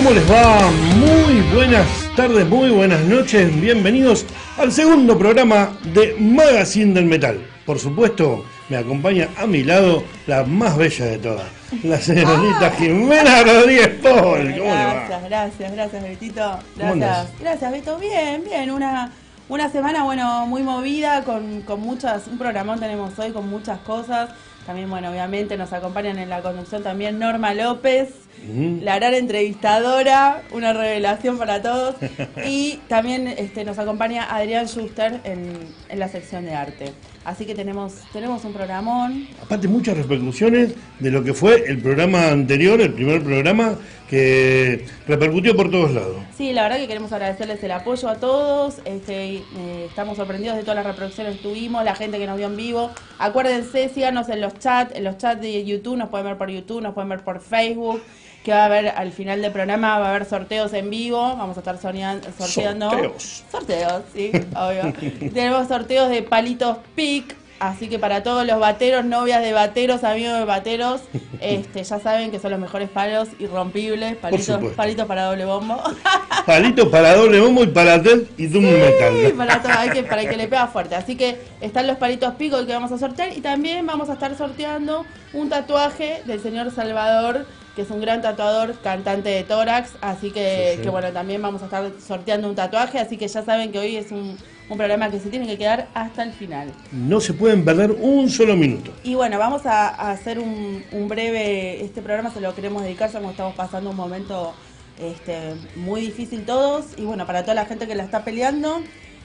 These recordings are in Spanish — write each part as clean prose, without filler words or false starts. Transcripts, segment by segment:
¿Cómo les va? Muy buenas tardes, muy buenas noches. Bienvenidos al segundo programa de Magazine del Metal. Por supuesto, me acompaña a mi lado la más bella de todas, la señorita Jimena Rodríguez Paul. ¿Cómo le va? Gracias, Betito. Gracias, Beto. Bien. Una semana, bueno, muy movida, con muchas, un programón tenemos hoy con muchas cosas. También, bueno, obviamente nos acompañan en la conducción también Norma López, la gran entrevistadora, una revelación para todos. Y también nos acompaña Adrián Schuster en la sección de arte. Así que tenemos un programón. Aparte, muchas repercusiones de lo que fue el programa anterior, el primer programa, que repercutió por todos lados. Sí, la verdad que queremos agradecerles el apoyo a todos. Estamos sorprendidos de todas las reproducciones que tuvimos, la gente que nos vio en vivo. Acuérdense, síganos en los chats de YouTube, nos pueden ver por YouTube, nos pueden ver por Facebook, que va a haber al final del programa, va a haber sorteos en vivo, vamos a estar sorteando. Sorteos, sí, obvio. Tenemos sorteos de palitos PIC, así que para todos los bateros, novias de bateros, amigos de bateros, ya saben que son los mejores palos irrompibles, palitos para doble bombo. Palitos para doble bombo y para Death y Doom Metal. Sí, para que le pega fuerte. Así que están los palitos PIC que vamos a sortear y también vamos a estar sorteando un tatuaje del señor Salvador, que es un gran tatuador, cantante de tórax, así que bueno, también vamos a estar sorteando un tatuaje, así que ya saben que hoy es un programa que se tiene que quedar hasta el final. No se pueden perder un solo minuto. Y bueno, vamos a hacer un breve, este programa se lo queremos dedicar, ya como estamos pasando un momento muy difícil todos, y bueno, para toda la gente que la está peleando.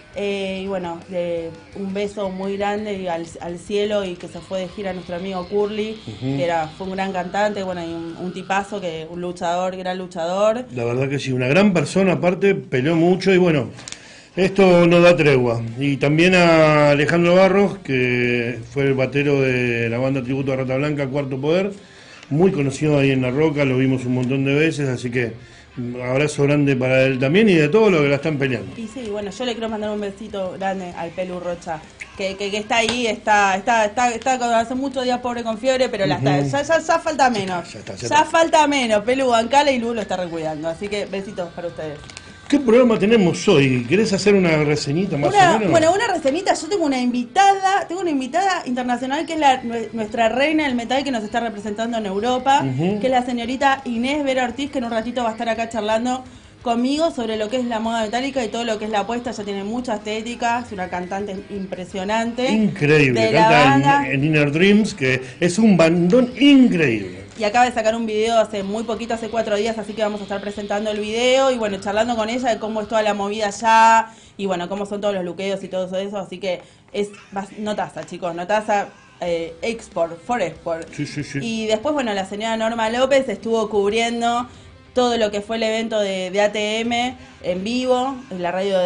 Y bueno, un beso muy grande al cielo, y que se fue de gira nuestro amigo Curly, que fue un gran cantante, bueno, y un tipazo, un luchador, gran luchador. La verdad que sí, una gran persona, aparte peleó mucho y bueno, esto no da tregua. Y también a Alejandro Barros, que fue el batero de la banda tributo a Rata Blanca, Cuarto Poder, muy conocido ahí en La Roca, lo vimos un montón de veces, así que abrazo grande para él también y de todos los que la están peleando. Y sí, bueno, yo le quiero mandar un besito grande al Pelu Rocha, que está ahí, está hace muchos días pobre con fiebre, pero ya falta menos. Ya falta menos, Pelu bancala y Lu lo está recuidando, así que besitos para ustedes. ¿Qué programa tenemos hoy? ¿Querés hacer una reseñita más o menos? Bueno, una reseñita. Yo tengo una invitada internacional que es nuestra reina del metal, que nos está representando en Europa, que es la señorita Inés Vera Ortiz, que en un ratito va a estar acá charlando conmigo sobre lo que es la moda metálica y todo lo que es la apuesta. Ya tiene mucha estética, es una cantante impresionante. Increíble, canta en Inner Dreams, que es un bandón increíble. Y acaba de sacar un video hace muy poquito, hace 4 días, así que vamos a estar presentando el video y bueno, charlando con ella de cómo es toda la movida allá y bueno, cómo son todos los luqueos y todo eso, así que es notaza, chicos, notaza, export, for export. Sí. Y después, bueno, la señora Norma López estuvo cubriendo todo lo que fue el evento de ATM en vivo, en la radio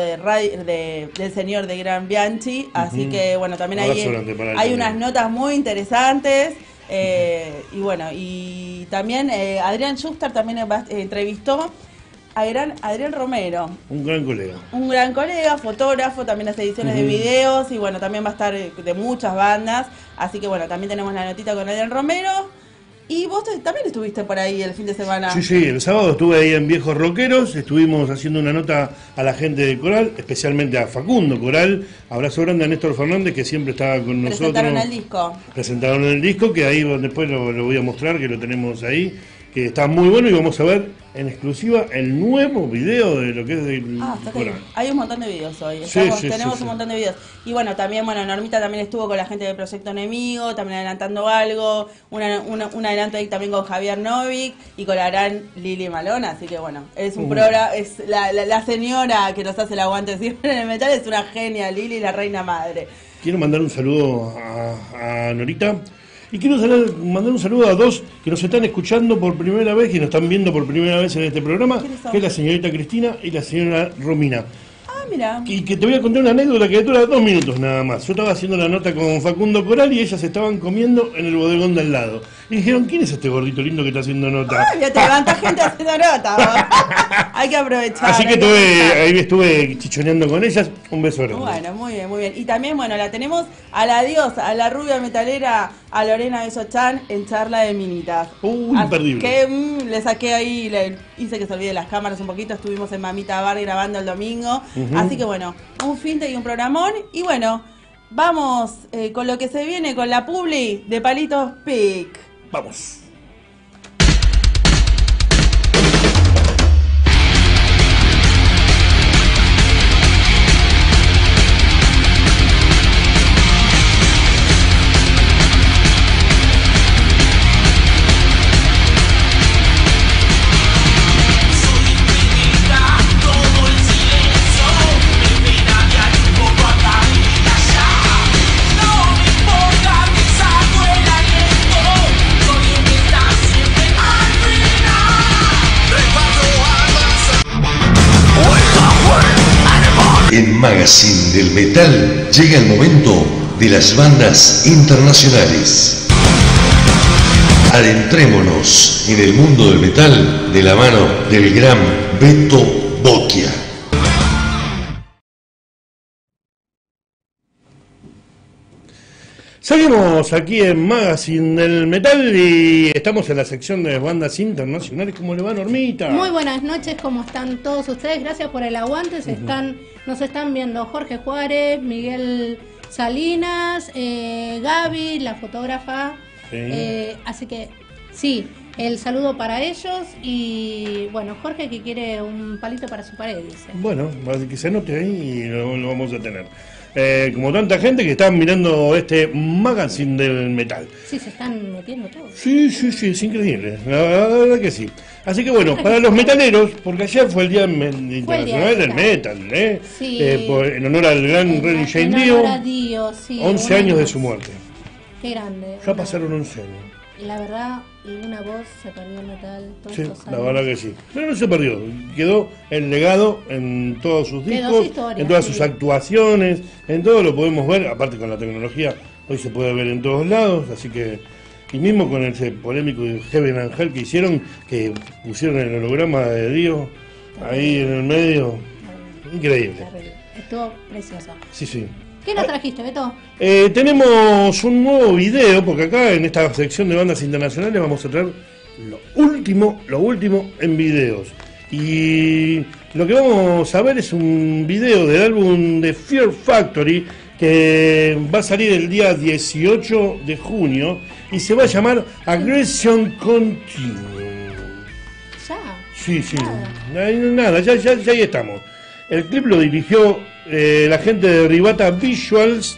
del señor de Gran Bianchi, así que bueno, también hay unas notas muy interesantes. Y bueno, y también Adrián Schuster también entrevistó a Adrián Romero. Un gran colega, fotógrafo, también hace ediciones de videos y bueno, también va a estar de muchas bandas, así que bueno, también tenemos la notita con Adrián Romero. Y vos también estuviste por ahí el fin de semana. Sí, el sábado estuve ahí en Viejos Rockeros, estuvimos haciendo una nota a la gente de Coral, especialmente a Facundo Coral, abrazo grande a Néstor Fernández, que siempre estaba con nosotros. Presentaron el disco, que ahí después lo voy a mostrar, que lo tenemos ahí, que está muy bueno, y vamos a ver en exclusiva el nuevo video de lo que es del Coral. Hay un montón de videos hoy, tenemos un montón de videos. Y bueno, también, Normita también estuvo con la gente de Proyecto Enemigo, también adelantando algo, un adelanto ahí también con Javier Novik y con la gran Lili Malona, así que bueno, es un programa, es la señora que nos hace el aguante siempre en el metal, es una genia, Lili, la reina madre. Quiero mandar un saludo a Norita. Y quiero mandar un saludo a dos que nos están escuchando por primera vez y nos están viendo por primera vez en este programa, que es la señorita Cristina y la señora Romina. Mira. Y que te voy a contar una anécdota que dura 2 minutos nada más. Yo estaba haciendo la nota con Facundo Coral y ellas estaban comiendo en el bodegón de al lado. Y dijeron, ¿quién es este gordito lindo que está haciendo nota? Ay, te levanta gente haciendo nota. Hay que aprovechar. Así que ahí estuve chichoneando con ellas. Un beso grande. Bueno, muy bien, muy bien. Y también, bueno, la tenemos a la diosa, a la rubia metalera, a Lorena Bello-Chan en charla de minitas. Imperdible. Que le saqué ahí, le hice que se olvide las cámaras un poquito. Estuvimos en Mamita Bar grabando el domingo. Así que bueno, un finte y un programón. Y bueno, vamos con lo que se viene con la publi de Palitos Pic. Vamos. En Magazine del Metal llega el momento de las bandas internacionales. Adentrémonos en el mundo del metal de la mano del gran Beto Bocchia. Seguimos aquí en Magazine del Metal y estamos en la sección de bandas internacionales. ¿Cómo le va, Normita? Muy buenas noches, ¿cómo están todos ustedes? Gracias por el aguante. Nos están viendo Jorge Juárez, Miguel Salinas, Gaby, la fotógrafa. Sí. Así que sí, el saludo para ellos. Y bueno, Jorge que quiere un palito para su pared, dice. Bueno, que se note ahí y lo vamos a tener. Como tanta gente que está mirando este Magazine del Metal. Sí, se están metiendo todos. Sí, es increíble, la verdad que sí. Así que bueno, para los metaleros, porque ayer fue el Día Internacional del Metal, sí, en honor al gran Ronnie James Dio, sí, 11 años de su muerte. Qué grande. Ya pasaron 11 años. La verdad, una voz se perdió el metal todos sí, estos años. La verdad que sí. Pero no se perdió, quedó el legado en todos sus discos, en todas sus actuaciones, en todo lo podemos ver, aparte con la tecnología, hoy se puede ver en todos lados, así que, y mismo con ese polémico Heaven and Hell que hicieron, que pusieron el holograma de Dio ahí en el medio, increíble. Estuvo precioso. Sí. ¿Qué nos trajiste, Beto? Tenemos un nuevo video, porque acá en esta sección de bandas internacionales vamos a traer lo último en videos. Y lo que vamos a ver es un video del álbum de Fear Factory, que va a salir el día 18 de junio, y se va a llamar Aggression Continuum. ¿Ya? Sí. Nada, ya ahí estamos. El clip lo dirigió la gente de Ribata Visuals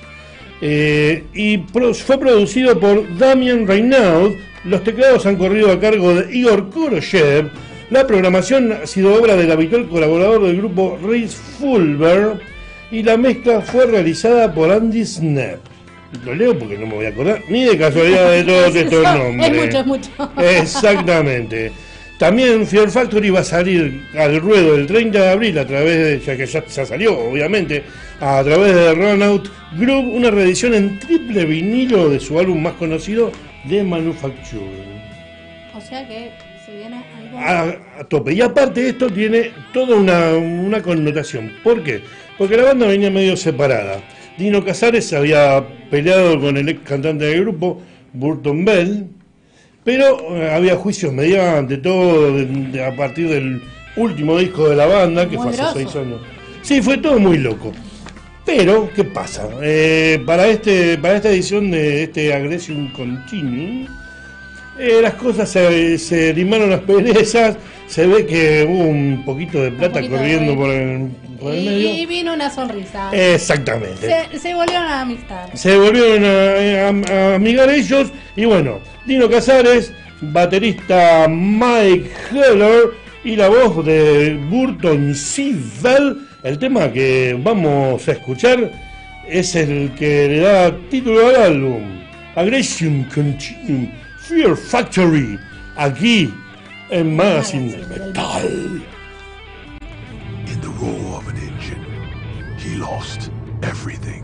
y fue producido por Damien Reynaud. Los teclados han corrido a cargo de Igor Koroshev. La programación ha sido obra del habitual colaborador del grupo Rhys Fulber y la mezcla fue realizada por Andy Snap. Lo leo porque no me voy a acordar ni de casualidad de todos estos nombres. Es mucho. Exactamente. También Fear Factory va a salir al ruedo el 30 de abril a través de, ya que ya salió obviamente, a través de Runout Group, una reedición en triple vinilo de su álbum más conocido, The Manufacturing. O sea que se viene algo a tope. Y aparte esto tiene toda una connotación. ¿Por qué? Porque la banda venía medio separada. Dino Casares había peleado con el ex cantante del grupo, Burton Bell, pero había juicios mediante todo a partir del último disco de la banda, que fue hace 6 años. Sí, fue todo muy loco. Pero, ¿qué pasa? Para esta edición de este Aggression Continuum, las cosas se limaron las perezas, se ve que hubo un poquito de plata corriendo por el medio. Y vino una sonrisa. Exactamente. Se volvieron a amistar. Se volvieron a amigar ellos. Y bueno, Dino Casares, baterista Mike Heller y la voz de Burton Seavell. El tema que vamos a escuchar es el que le da título al álbum, Aggression Continuum, Fear Factory, aquí en Magazine Metal. In the roar of an engine, he lost everything.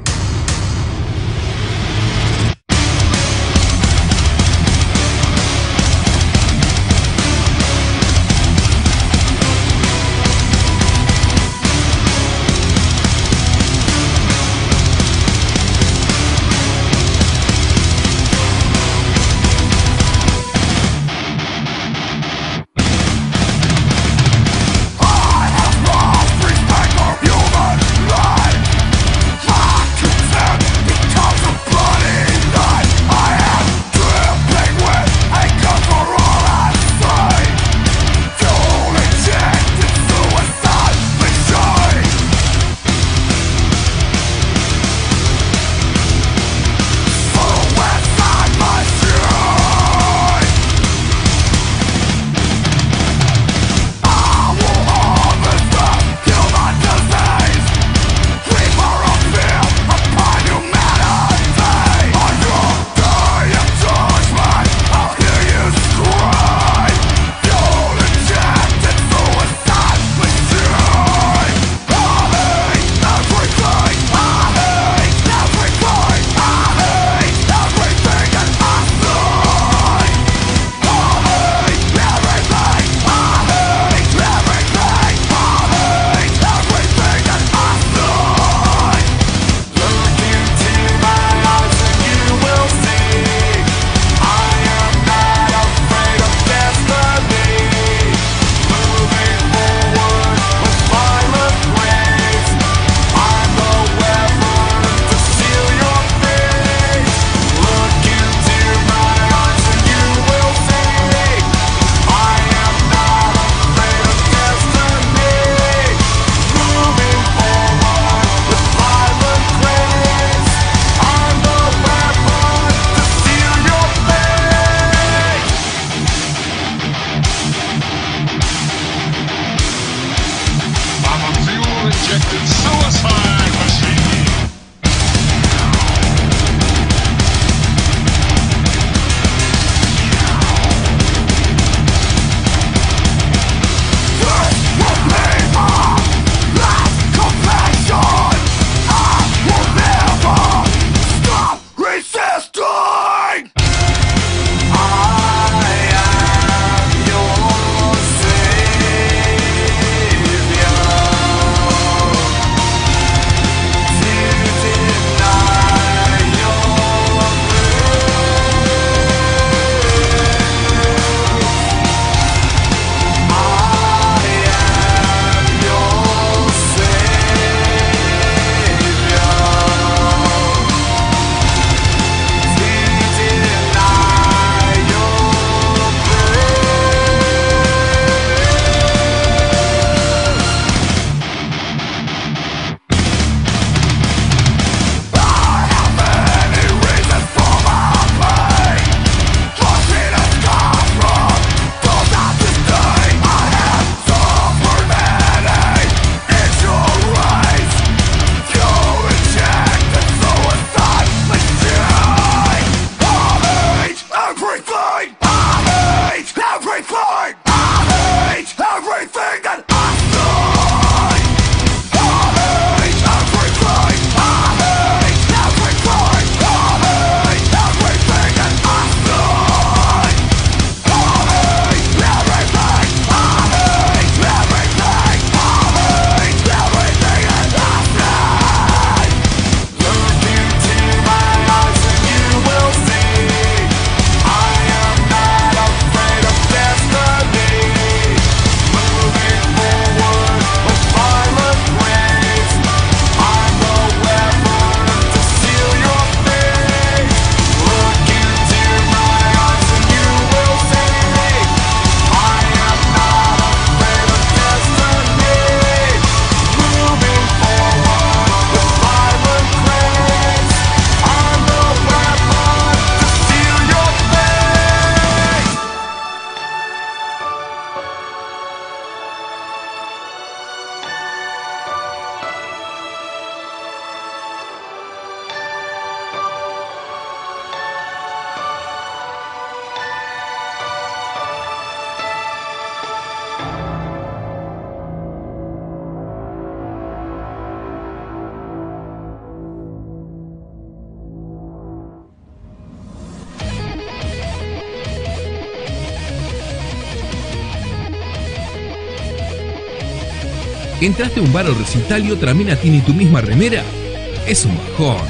¿Entraste a un bar o recital y otra mina tiene tu misma remera? Es un bajón.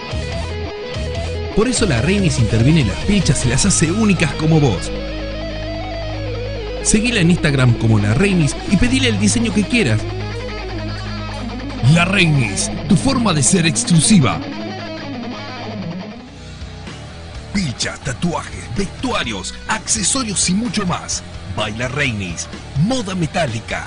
Por eso la Reinis interviene en las pilchas y las hace únicas como vos. Seguila en Instagram como La Reinis y pedile el diseño que quieras. La Reinis, tu forma de ser exclusiva. Pilchas, tatuajes, vestuarios, accesorios y mucho más. Baila Reinis, moda metálica.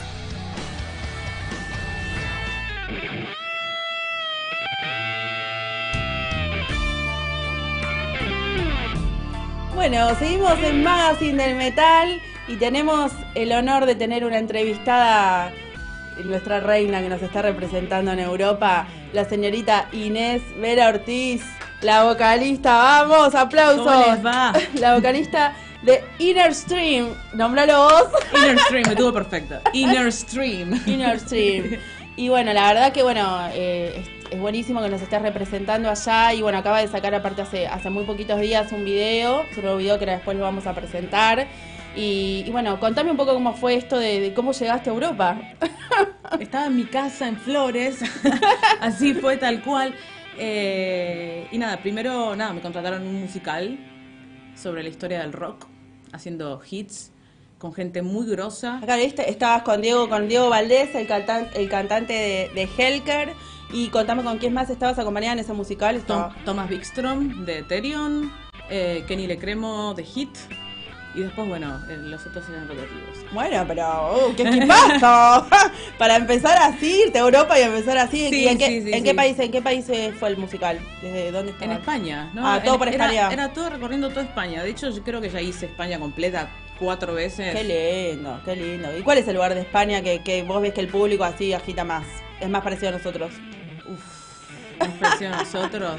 Bueno, seguimos en Magazine del Metal y tenemos el honor de tener una entrevistada, nuestra reina que nos está representando en Europa, la señorita Inés Vera Ortiz, la vocalista, vamos, aplausos. ¿Cómo les va? La vocalista de Inner Stream, nombralo vos. Inner Stream, me tuvo perfecto. Inner Stream. Inner Stream. Y bueno, la verdad que bueno, es buenísimo que nos estés representando allá y bueno, acaba de sacar aparte hace muy poquitos días un nuevo video que después lo vamos a presentar. Y bueno, contame un poco cómo fue esto de cómo llegaste a Europa. Estaba en mi casa en Flores, así fue tal cual. Y nada, primero me contrataron en un musical sobre la historia del rock, haciendo hits con gente muy grosa. Acá estabas con Diego Valdés, el cantante de Helker. Y contame con quién más estabas acompañada en ese musical. Thomas Wikström de Therion, Kenny Lecremo de Hit. Y después, bueno, los otros eran rotativos. Bueno, pero qué equipazo. Para empezar así, irte a Europa y empezar así. Sí, ¿Y en qué país fue el musical? ¿Desde dónde estaba? En España, ¿no? Todo por España. Era todo recorriendo toda España. De hecho, yo creo que ya hice España completa 4 veces. Qué lindo. ¿Y cuál es el lugar de España que vos ves que el público así agita más? Es más parecido a nosotros. Más parecido a nosotros.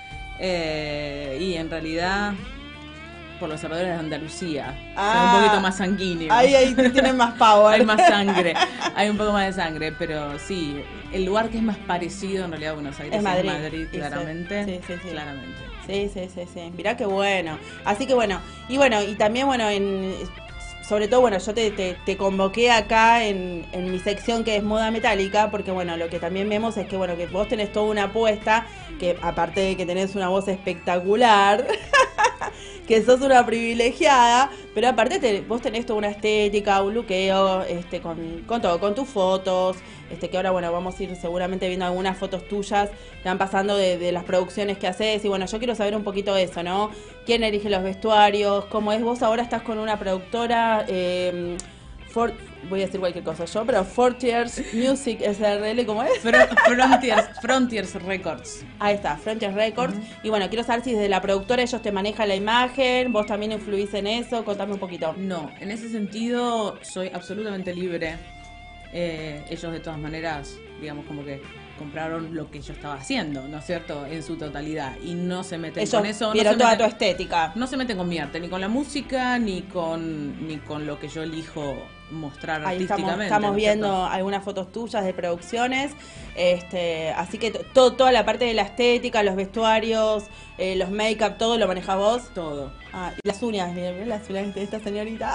Y en realidad, por los alrededores de Andalucía. Son un poquito más sanguíneos. Ahí tienen más power. Hay más sangre. Hay un poco más de sangre. Pero sí, el lugar que es más parecido en realidad a Buenos Aires es Madrid, claramente. Sí. Claramente. Sí. Mirá qué bueno. Así que bueno. Y también, bueno, sobre todo, bueno, yo te convoqué acá en mi sección que es moda metálica, porque bueno, lo que también vemos es que bueno, que vos tenés toda una apuesta, que aparte de que tenés una voz espectacular, que sos una privilegiada, pero aparte vos tenés toda una estética, un luqueo, con todo, con tus fotos, que ahora bueno, vamos a ir seguramente viendo algunas fotos tuyas que van pasando de las producciones que haces, y bueno, yo quiero saber un poquito de eso, ¿no? ¿Quién elige los vestuarios? ¿Cómo es? Vos ahora estás con una productora, voy a decir cualquier cosa yo, pero Frontiers Music SRL, ¿cómo es? Frontiers Records. Ahí está, Frontiers Records. Y bueno, quiero saber si desde la productora ellos te manejan la imagen, vos también influís en eso, contame un poquito. No, en ese sentido soy absolutamente libre. Ellos de todas maneras, digamos, como que compraron lo que yo estaba haciendo, ¿no es cierto? En su totalidad. Y no se meten ellos con eso. Vieron toda tu estética. No se meten con mi arte, ni con la música, ni con lo que yo elijo mostrar ahí artísticamente. Estamos viendo algunas fotos tuyas de producciones. Así que toda la parte de la estética, los vestuarios, los make-up, todo lo manejas vos. Todo. Y las uñas, miren las uñas de esta señorita.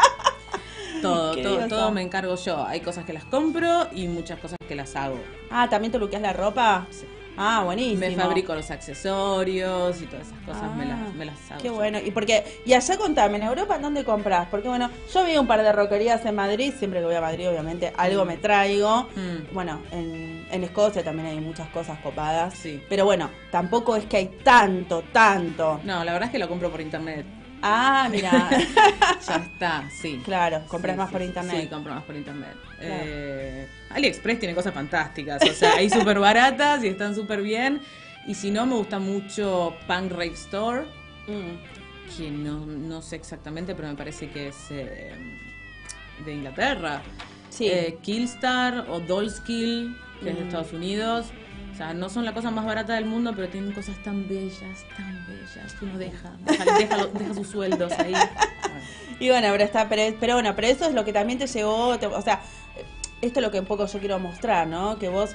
Todo me encargo yo. Hay cosas que las compro y muchas cosas que las hago. ¿También te luqueas la ropa? Sí. Buenísimo. Me fabrico los accesorios y todas esas cosas me las hago. Qué bueno. Y allá contame, ¿en Europa dónde compras? Porque bueno, yo vi un par de roquerías en Madrid, siempre que voy a Madrid obviamente algo me traigo. Bueno, en Escocia también hay muchas cosas copadas. Sí. Pero bueno, tampoco es que hay tanto. No, la verdad es que lo compro por internet. Mira. Ya está, sí. Claro, compras más por internet. Sí, compro más por internet. Claro. AliExpress tiene cosas fantásticas, o sea, hay súper baratas y están súper bien. Y si no, me gusta mucho Punk Rave Store, que no sé exactamente, pero me parece que es de Inglaterra. Sí. Killstar o Dollskill, que es de Estados Unidos. O sea, no son la cosa más barata del mundo, pero tienen cosas tan bellas, que uno deja sus sueldos ahí. Bueno. Y bueno, pero eso es lo que también te llevó, o sea, esto es lo que un poco yo quiero mostrar, ¿no? Que vos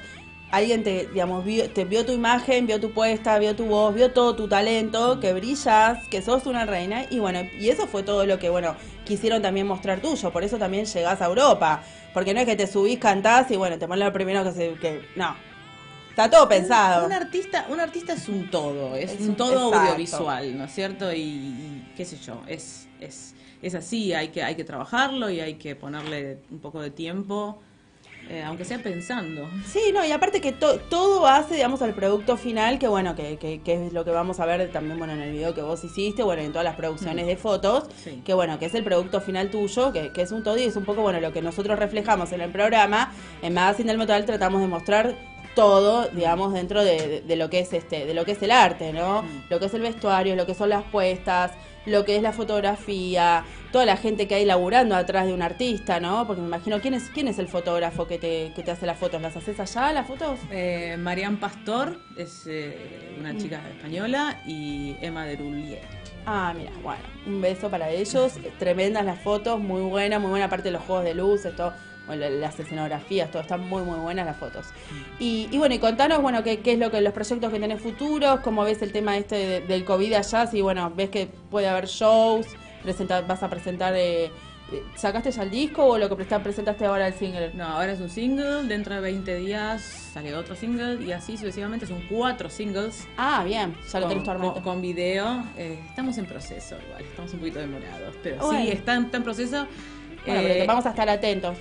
alguien te vio tu imagen, vio tu puesta, vio tu voz, vio todo tu talento, que brillas, que sos una reina, y bueno, y eso fue todo lo que, bueno, quisieron también mostrar tuyo, por eso también llegás a Europa, porque no es que te subís, cantás y bueno, te pones lo primero que no, está todo pensado. Un artista es un todo, es un todo exacto. Audiovisual, ¿no es cierto? Y qué sé yo, es así, hay que trabajarlo y hay que ponerle un poco de tiempo. Aunque sea pensando. Sí, no, y aparte que todo hace, digamos, al producto final, que bueno, que es lo que vamos a ver también, bueno, en el video que vos hiciste, bueno, en todas las producciones de fotos, sí. que bueno, que es el producto final tuyo, que es un todo y es un poco, bueno, lo que nosotros reflejamos en el programa. En Magazine del Metal tratamos de mostrar todo, digamos, dentro de lo que es de lo que es el arte, ¿no? Lo que es el vestuario, lo que son las puestas, lo que es la fotografía, toda la gente que hay laburando atrás de un artista, ¿no? Porque me imagino, ¿quién es el fotógrafo que te hace las fotos? ¿Las haces allá, las fotos? Marian Pastor es una chica española, y Emma Derulier. Ah, mira, bueno, un beso para ellos. Tremendas las fotos, muy buena aparte de los juegos de luces, todo. Bueno, las escenografías, todo, están muy buenas las fotos. Y bueno, y contanos, bueno, qué es lo que los proyectos que tenés futuros, cómo ves el tema del COVID allá, si bueno, ves que puede haber shows, vas a presentar, ¿sacaste ya el disco o lo que presentaste ahora el single? No, ahora es un single, dentro de 20 días sale otro single y así sucesivamente, son 4 singles. Ah, bien, ya lo tenés todo armado. Con video, estamos en proceso igual, estamos un poquito demorados, pero bueno. Sí, está en proceso. Bueno, pero vamos a estar atentos.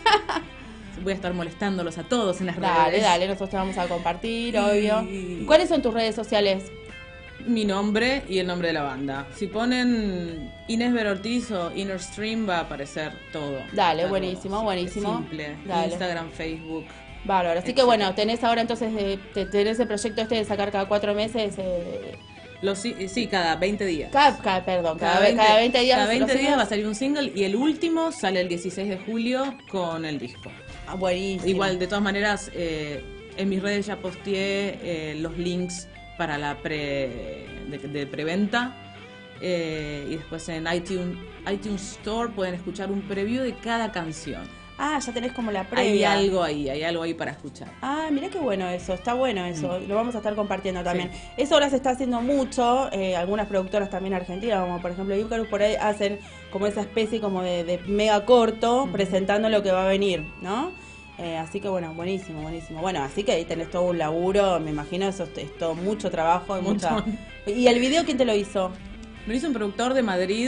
Voy a estar molestándolos a todos en las redes. Dale, nosotros te vamos a compartir, obvio. ¿Cuáles son tus redes sociales? Mi nombre y el nombre de la banda. Si ponen Inés Vera Ortiz o Inner Stream va a aparecer todo. Dale, buenísimo. Simple. Dale. Instagram, Facebook. Bárbaro. Así que bueno, tenés ahora entonces, tenés el proyecto de sacar cada 4 meses. Sí, cada 20 días. Cada 20 días. Cada 20 días va a salir un single y el último sale el 16 de julio con el disco. Ah, buenísimo. Igual, de todas maneras, en mis redes ya posteé los links para la de preventa. Y después en iTunes Store pueden escuchar un preview de cada canción. Ah, ya tenés como la previa. Hay algo ahí para escuchar. Ah, mirá qué bueno eso, está bueno eso, lo vamos a estar compartiendo también. Sí. Eso ahora se está haciendo mucho, algunas productoras también argentinas, como por ejemplo Icarus, por ahí hacen como esa especie como de mega corto, presentando lo que va a venir, ¿no? Así que bueno, buenísimo. Bueno, así que ahí tenés todo un laburo, me imagino, eso es todo mucho trabajo y mucha... ¿Y el video quién te lo hizo? Lo hizo un productor de Madrid,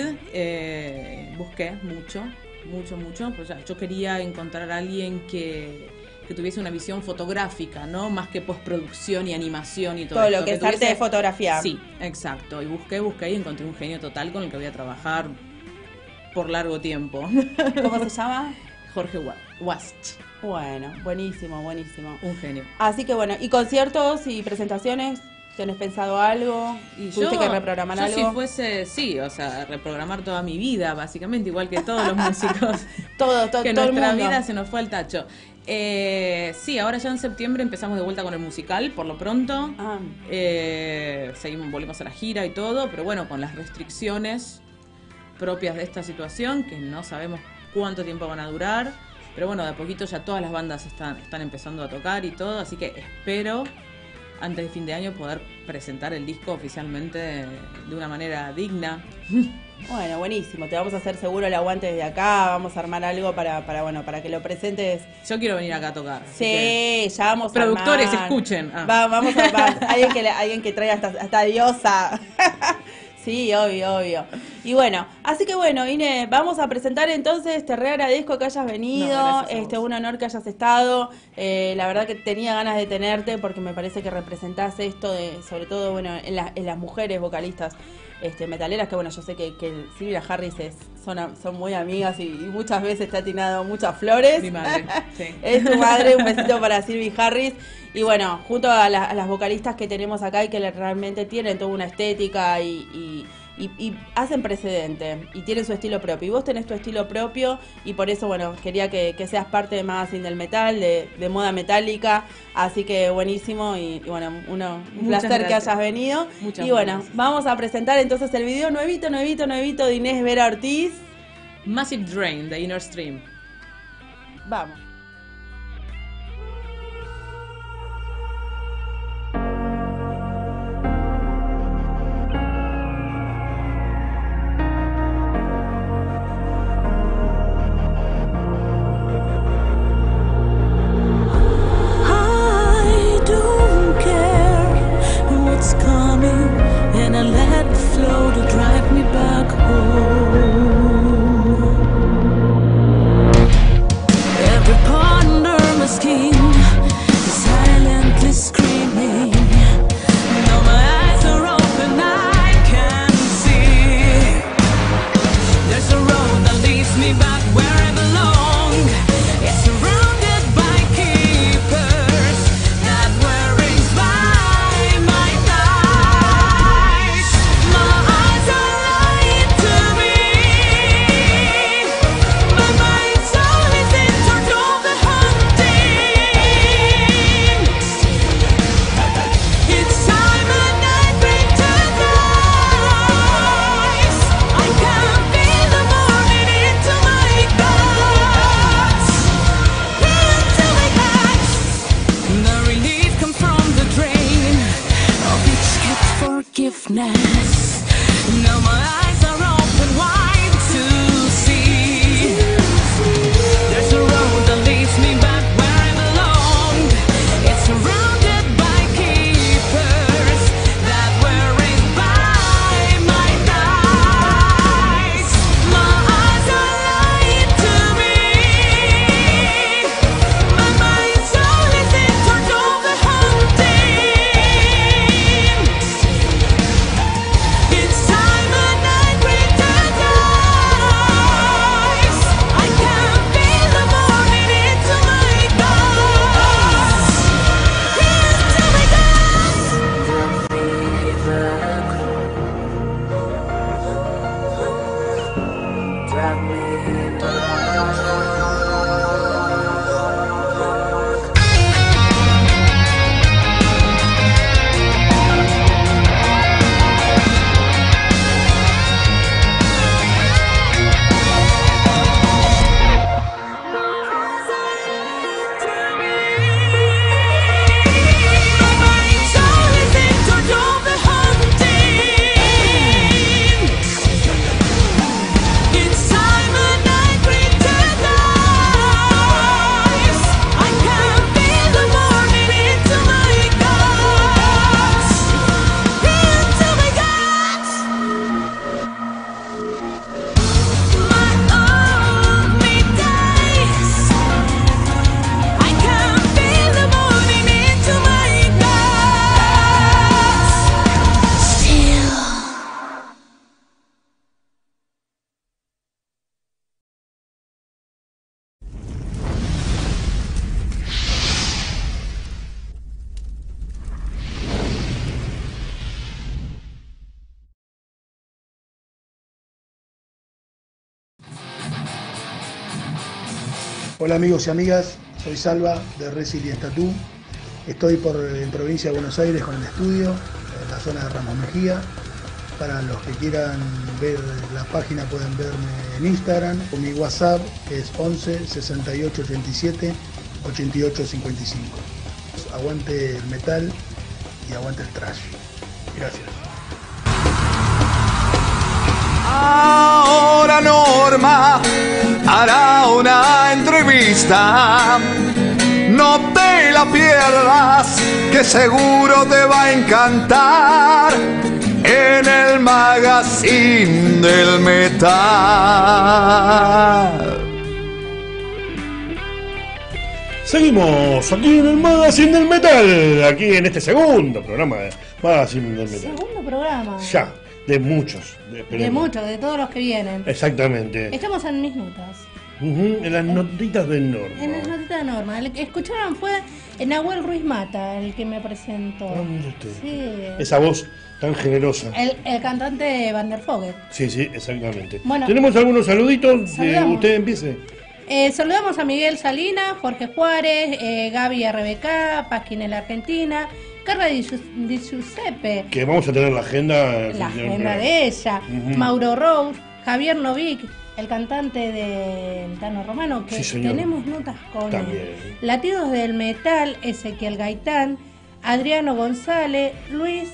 busqué mucho, pues yo quería encontrar a alguien que tuviese una visión fotográfica, ¿no? Más que postproducción y animación y todo lo que es arte de fotografía. Sí, exacto. Y busqué y encontré un genio total con el que voy a trabajar por largo tiempo. ¿Cómo se llama? Jorge Wast. Bueno, buenísimo. Un genio. Así que bueno, ¿y conciertos y presentaciones? ¿Tenés pensado algo? Y ¿Tuviste que reprogramar algo? Si fuese, reprogramar toda mi vida, básicamente, igual que todos los músicos. todo que todo nuestra el mundo. vida se nos fue al tacho. Sí, ahora ya en septiembre empezamos de vuelta con el musical, por lo pronto. Volvemos a la gira y todo, pero bueno, con las restricciones propias de esta situación, que no sabemos cuánto tiempo van a durar. Pero bueno, de a poquito ya todas las bandas están empezando a tocar y todo, así que espero antes de fin de año poder presentar el disco oficialmente de una manera digna. Bueno, buenísimo, te vamos a hacer seguro el aguante desde acá, vamos a armar algo para que lo presentes. Yo quiero venir acá a tocar. Sí, ya vamos a productores, armar. Escuchen. Vamos a armar, alguien que traiga hasta diosa. Sí, obvio. Y bueno, así que bueno, Inés, vamos a presentar entonces, te re agradezco que hayas venido, un honor que hayas estado, la verdad que tenía ganas de tenerte porque me parece que representás esto sobre todo bueno en las mujeres vocalistas metaleras, que bueno, yo sé que Silvia Harris son muy amigas y muchas veces te ha tirado muchas flores. Mi madre, sí. Es tu madre, un besito para Silvia Harris. Y bueno, junto a las vocalistas que tenemos acá y que realmente tienen toda una estética y hacen precedente y tienen su estilo propio. Y vos tenés tu estilo propio y por eso, bueno, quería que seas parte de Magazine del Metal, de moda metálica. Así que buenísimo y bueno, un placer que hayas venido. Muchas bueno, gracias. Vamos a presentar entonces el video nuevito de Inés Vera Ortiz. Massive Drain, de Inner Stream. Vamos. darkness. Now my eyes are open wide to see. There's a road that leads me back where I belong. It's surrounded by keepers that were raised by my eyes. My eyes are lying to me. My mind's always in charge of the hunting. It's time and night return eyes. I can feel the morning into my thoughts. Into my Hola amigos y amigas, soy Salva de Resilient Tattoo. Estoy en provincia de Buenos Aires con el estudio, en la zona de Ramos Mejía. Para los que quieran ver la página pueden verme en Instagram o mi WhatsApp, que es 11 68 87 88 55. Aguante el metal y aguante el trash. Gracias. Ahora Norma hará una entrevista. No te la pierdas, que seguro te va a encantar. En el Magazine del Metal. Seguimos aquí en el Magazine del Metal, aquí en este segundo programa de Magazine del Metal. Segundo programa. Ya, de muchos. De muchos, de todos los que vienen. Exactamente. Estamos en mis notas. En las notitas de Norma. En las notitas de Norma. El que escucharon fue Nahuel Ruiz Mata, el que me presentó. Mire usted. Sí. Esa voz tan generosa. El cantante de Van der Fogel. Sí, exactamente. Bueno, ¿tenemos algunos saluditos? Saludamos. Usted empiece. Saludamos a Miguel Salinas, Jorge Juárez, Gaby RBK, Pasquinela Argentina, Carla Di Giuseppe. Que vamos a tener la agenda. La agenda de ella. Mauro Rose, Javier Novik, el cantante de Tano Romano, que sí, tenemos notas con también. él. Latidos del Metal, Ezequiel Gaitán, Adriano González, Luz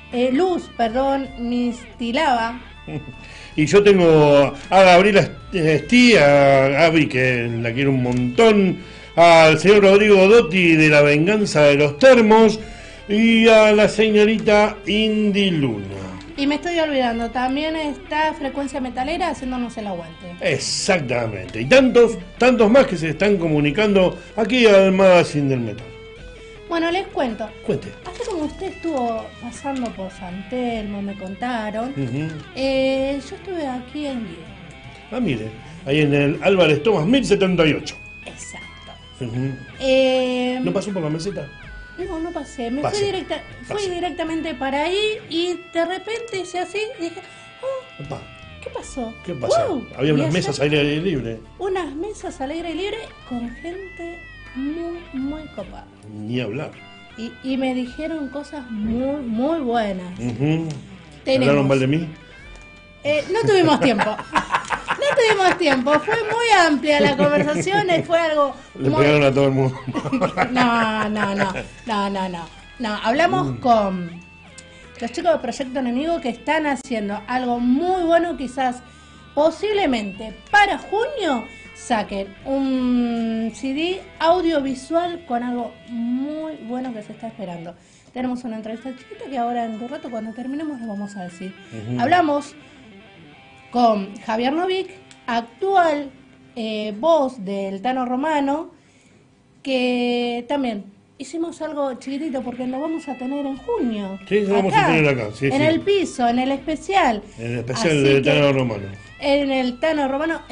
Mistilava. Y yo tengo a Gabriela Estía, a Gaby, que la quiero un montón, al señor Rodrigo Dotti de La Venganza de los Termos y a la señorita Indy Luna. Y me estoy olvidando, también está Frecuencia Metalera haciéndonos el aguante. Exactamente, y tantos más que se están comunicando aquí al Magazine del Metal. Bueno, les cuento. Cuente. Así como usted estuvo pasando por San Telmo, me contaron, yo estuve aquí en Guía. Ah, mire, ahí en el Álvarez Tomás 1078. Exacto. ¿No pasó por la meseta? No pasé, fui directamente para ahí y de repente hice así y dije, ¿qué pasó? ¿Qué pasó? Wow. Había unas mesas al aire libre. Unas mesas al aire libre con gente muy copada. Ni hablar. Y me dijeron cosas muy buenas. ¿Hablaron mal de mí? No tuvimos tiempo. Fue muy amplia la conversación, fue algo. Le pegaron a todo el mundo. No. Hablamos con los chicos de Proyecto Enemigo, que están haciendo algo muy bueno, quizás posiblemente para junio saquen un CD audiovisual con algo muy bueno que se está esperando. Tenemos una entrevista chiquita que ahora en un rato, cuando terminemos, lo vamos a decir. Hablamos con Javier Novik, actual voz del Tano Romano, que también hicimos algo chiquitito porque lo vamos a tener en junio. Sí, lo vamos a tener acá. Sí, en el piso, en el especial. En el especial del Tano Romano. En el Tano Romano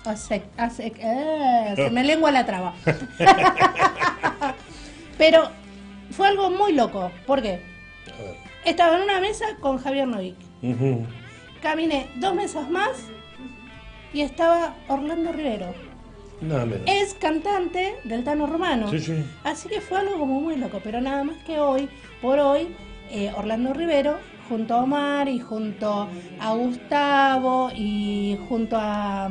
se me lengua la traba. Pero fue algo muy loco. ¿Por qué? Estaba en una mesa con Javier Novik. Caminé 2 mesas más y estaba Orlando Rivero. Nada menos. Es cantante del Tano Romano. Sí, sí. Así que fue algo como muy loco. Pero nada más que hoy, por hoy, Orlando Rivero, junto a Omar y junto a Gustavo y junto a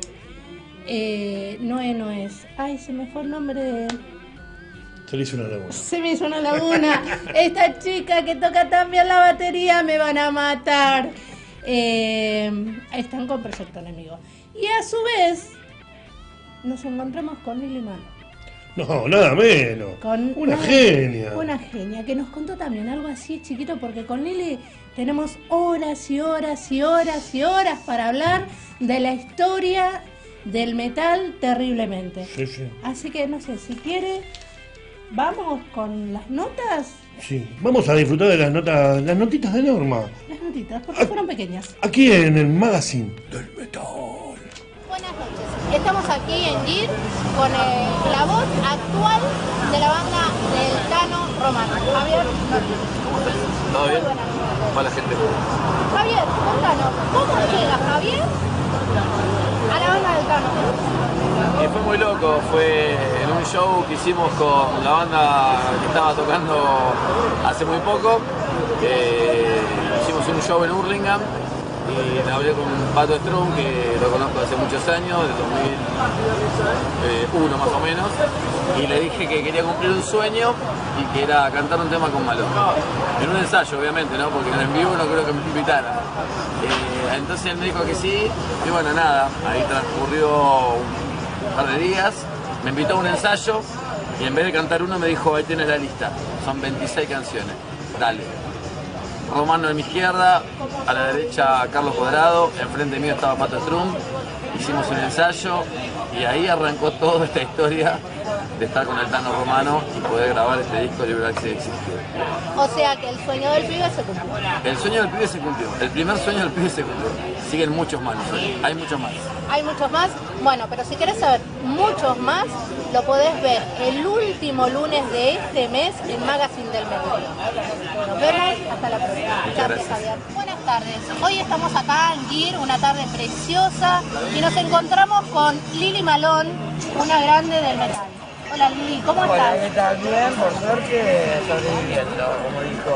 Noé. Ay, se me fue el nombre de... Se le hizo una laguna. Se me hizo una laguna. Esta chica que toca tan bien la batería, me van a matar. Están con Proyecto Enemigo. Y a su vez nos encontramos con Lili Malo. No, nada menos. Con una genia. Una genia que nos contó también algo así chiquito, porque con Lili tenemos horas y horas y horas y horas para hablar de la historia del metal terriblemente. Sí, sí. Así que no sé, si quiere, vamos con las notas. Sí, vamos a disfrutar de las notitas de Norma. Las notitas, porque fueron pequeñas. Aquí en el Magazine del Metal. Buenas noches. Estamos aquí en GIR con la voz actual de la banda del Tano Romano. Javier. ¿Todo bien? Hola, gente. Javier, contanos, ¿cómo llega Javier a la banda del Tano? Y fue muy loco, fue en un show que hicimos con la banda que estaba tocando hace muy poco. Hicimos un show en Hurlingham y hablé con Pato Strum, que lo conozco hace muchos años, de 2001 más o menos, y le dije que quería cumplir un sueño y que era cantar un tema con Malón. En un ensayo, obviamente, ¿no? Porque en vivo no creo que me invitara. Entonces él me dijo que sí, y bueno, nada, ahí transcurrió un par de días, me invitó a un ensayo y en vez de cantar uno me dijo, ahí tienes la lista, son 26 canciones, dale. Romano de mi izquierda, a la derecha Carlos Cuadrado, enfrente mío estaba Pato Strum, hicimos un ensayo y ahí arrancó toda esta historia de estar con el Tano Romano y poder grabar este disco Liberal que existió. O sea que el sueño del pibe se cumplió. El sueño del pibe se cumplió, el primer sueño del pibe se cumplió. Siguen muchos más, hay muchos más. Hay muchos más, bueno, pero si querés saber muchos más, lo podés ver el último lunes de este mes en Magazine del Metal. Nos vemos, hasta la próxima. Gracias, Javier. Buenas tardes, hoy estamos acá en GIR, una tarde preciosa, y nos encontramos con Lili Malón, una grande del metal. Hola Lili, ¿cómo estás? Hola, ¿qué tal? Bien, por suerte sobreviviendo, como dijo.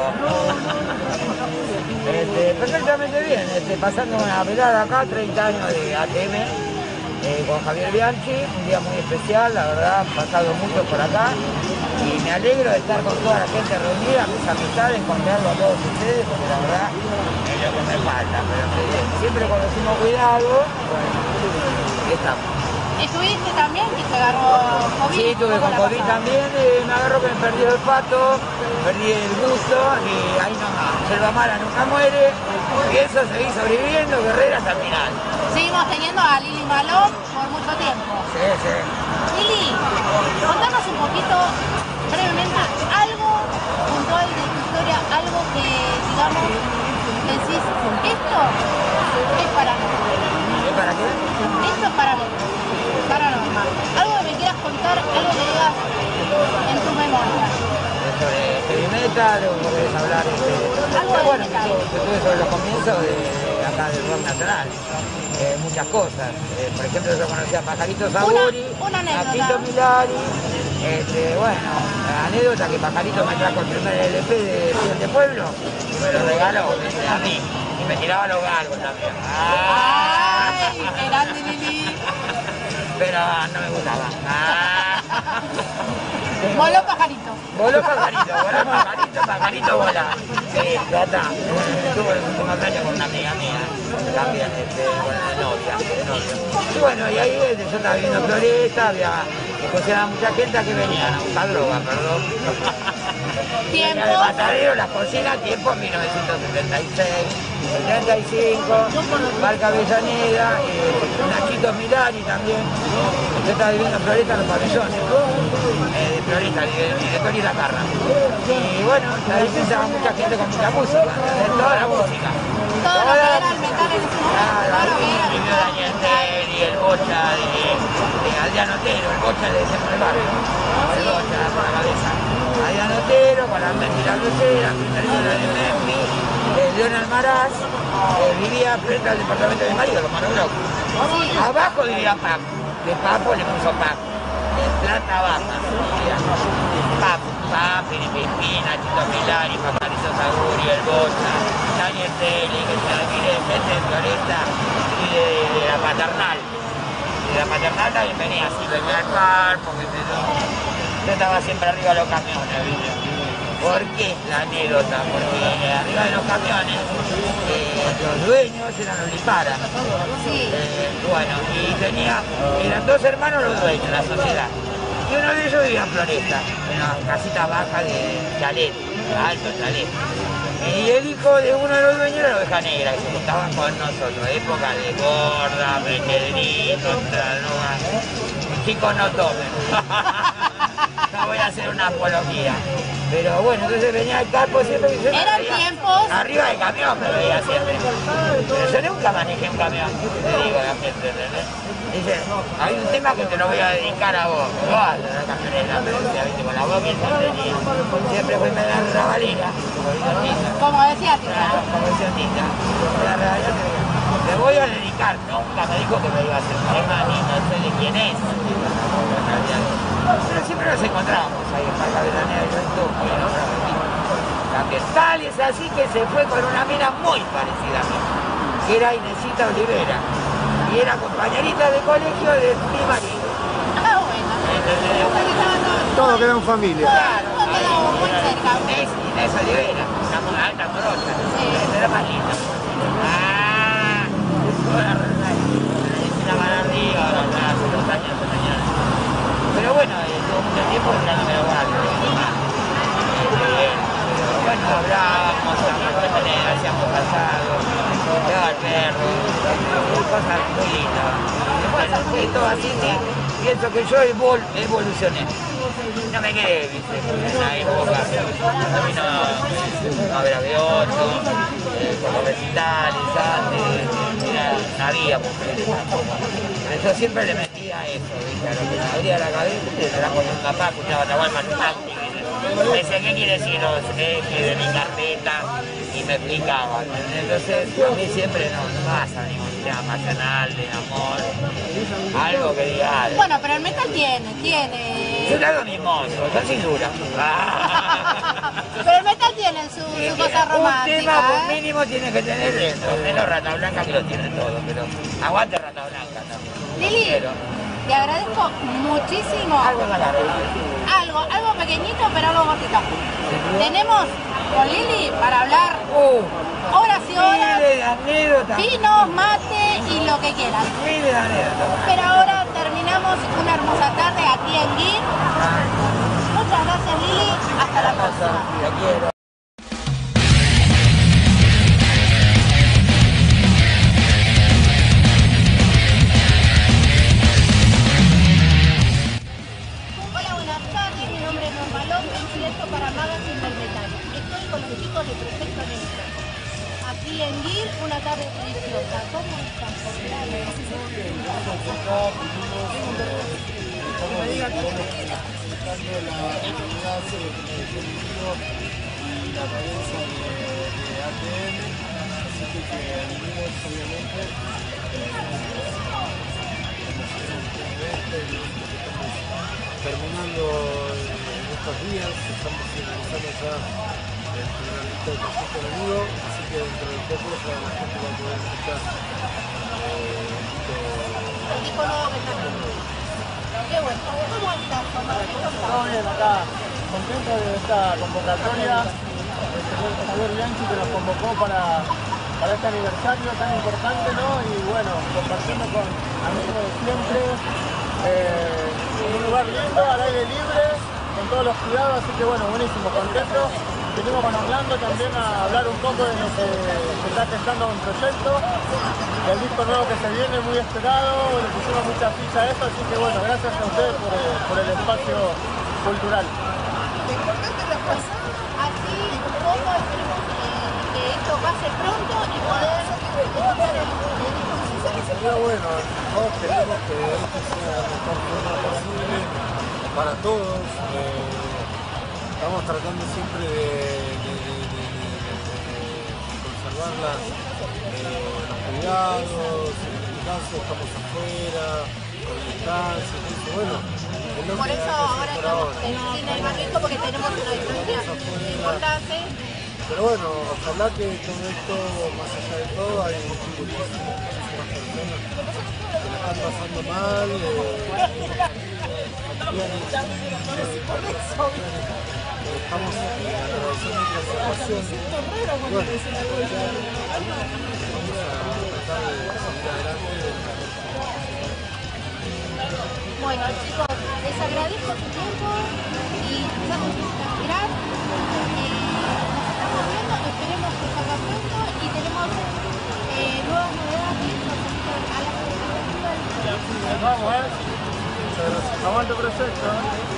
Perfectamente bien, pasando una velada acá, 30 años de ATM, con Javier Bianchi, un día muy especial, la verdad, pasado mucho por acá, y me alegro de estar con toda la gente reunida, mis amistades, encontrarlo a todos ustedes, porque la verdad es lo que me falta, pero siempre con el mismo cuidado, pues, estamos. ¿Estuviste también que te agarró COVID? Sí, tuve con COVID también, me agarró que me perdí el olfato, perdí el gusto y ahí nomás, selva mala nunca muere, y eso seguí sobreviviendo, guerrera hasta el final. Seguimos teniendo a Lili Malón por mucho tiempo. Sí, sí. Lili, contanos un poquito, brevemente, algo puntual de tu historia, algo que, digamos, decís, esto es paranormal. ¿Es para qué? Esto es paranormal. Algo que me quieras contar, algo que digas en tu memoria. Sobre heavy metal, o querés hablar algo de bueno, metal. que tuve sobre los comienzos de acá del rock nacional. Muchas cosas. Por ejemplo, yo conocí a Pajarito Sabori, a Tito Milari. Bueno, la anécdota que Pajarito me trajo el primer LP de Fiel de Pueblo y me lo regaló a mí. Y me tiraba los galgos también. ¡Ay! ¡Grande Lili! Pero no me gustaba. Voló pajarito. Voló pajarito, pajarito vola. Sí, ya está. Estuve los últimos años con una amiga mía, también, con la novia. Y bueno, y ahí yo estaba viviendo en Floresta, me consideraba mucha gente que venía a buscar droga, perdón. Tiempo. De Matadero, las cocinas, tiempo 1976, 75, Marca Avellaneda, Nachito Milani también. Yo estaba viviendo en Floresta, en los pabellones, de Floresta, director y la Carra. Y bueno, ahí pensaba mucha gente con mucha música, de toda la música. Todo lo que era el metal en ese momento. Vivió Daniel Telly, el Bocha de Adrián Otero, el Bocha de Centro del Barrio, el Bocha por la cabeza. Adrián Otero, con la mentira grosera, de Memphis, Leonel Maraz, vivía frente al departamento de Mario, los Manobloc. Abajo vivía Paco, de Papo le puso Paco, de planta baja, Papo, Filipina, Chito Milani, Pajarito Sagurio, el Bocha, Daniel Telly, que se adquiere de gente de Floresta y de la Paternal. De la Paternal también venía así, venía al Carpo, que se yo estaba siempre arriba de los camiones, ¿viste? ¿Por qué la anécdota? Porque arriba de los camiones los dueños eran los Lipara. Bueno, y eran dos hermanos los dueños, la sociedad. Y uno de ellos vivía en Floresta, en una casita baja de chalet, alto chalet. Y el hijo de uno de los dueños era la oveja negra, que se juntaban con nosotros, época de gorda, meterito, droga. Chicos, no tomen. No voy a hacer una apología. Pero bueno, entonces venía el Carpo siempre que yo eran tiempos. Arriba del camión me veía siempre. Pero yo nunca manejé un camión, te digo la gente, ¿entendés? Dice, hay un tema que te lo voy a dedicar a vos. Vos a la camioneta, pero decía, viste, con la voz que tenía. Siempre fue me dar la valera, como decía Tita. Como decía Tita. Me voy a dedicar, nunca me dijo que me iba a hacer tema, ni no sé de quién es. Pero siempre nos encontrábamos ahí en Parque Avellaneda y Juventud, también. Tal es así que se fue con una mina muy parecida a mí, que era Inesita Olivera, y era compañerita de colegio de mi marido. Ah, bueno. Todos quedaron familia. Claro, muy cerca. Inés Olivera, una alta morosa, era más linda. Una mano arriba, ahora hace 2 años, pero bueno, estuvo mucho tiempo entrándome a hogar, bueno, hablábamos, hacíamos pasados, llevaba al perro, cosas muy lindas. Bueno, esto así que pienso que yo evolucioné. No me quedé, viste, en la época, a mí no haber avión, con los recitales, antes, no había mujeres tampoco. Yo siempre le metía eso, ¿viste? A lo que me abría la cabeza, era con un papá, escuchaba Atahualpa Yupanqui. Me decía, ¿qué quiere decir los ejes de mi carpeta? Y me explicaba. Entonces, a mí siempre no pasa ningún tema pasional, de amor, algo que diga algo. Bueno, pero el metal tiene... Yo le hago mi mozo, yo sin dura. Pero el metal tiene su cosa romántica. Un tema mínimo tiene que tener dentro. Menos Rata Blanca que lo tiene todo, pero aguante Rata Blanca también. Lili, te agradezco muchísimo. Algo pequeñito, pero algo cortito. Tenemos con Lili para hablar horas y horas, vinos, mate y lo que quieras. Pero ahora terminamos una hermosa tarde aquí en Gir. Muchas gracias, Lili. Hasta la próxima. Te quiero. Hola, buenas tardes. Mi nombre es Norma López y esto para Magazine del Metal. Estoy con los chicos de Proyecto Negro. Aquí en Gir, una tarde preciosa. ¿Cómo están? La actividad sobre comercio y la apariencia de ATM, así que venimos obviamente terminando en estos días, estamos finalizando ya el programita de Proyecto Enemigo, así que dentro de poco ya la gente va a poder escuchar el disco nuevo que está. Qué bueno. ¿Cómo estás? Todo bien acá, contento de esta convocatoria del señor Javier Bianchi que nos convocó para este aniversario tan importante, ¿no? Y bueno, compartiendo con amigos de siempre, en un lugar lindo, al aire libre, con todos los cuidados, así que bueno, buenísimo, contento. Venimos con Orlando también a hablar un poco de lo que se está gestando en proyecto, del disco nuevo que se viene, muy esperado, le pusimos mucha ficha a esto, así que bueno, gracias a ustedes por el espacio cultural. Así un poco esperemos que esto pase pronto y poder escuchar el disco. Sería bueno, todos queremos que esto sea la mejor forma posible para todos. Estamos tratando siempre de conservar los cuidados, en este caso estamos afuera, con distancia, entonces bueno. Por eso ahora estamos sin el barbijo porque tenemos una distancia importante. Pero bueno, ojalá que todo esto, más allá de todo, hay muchísimas personas que la están pasando mal, estamos atravesando esta situación. Bueno, vamos a tratar de salir adelante. Bueno chicos, les agradezco su tiempo y vamos a esperar. Nos estamos viendo, esperemos que salga pronto y tenemos nuevas novedades a la expectativa. Vamos, muchas gracias. Aguante proyecto.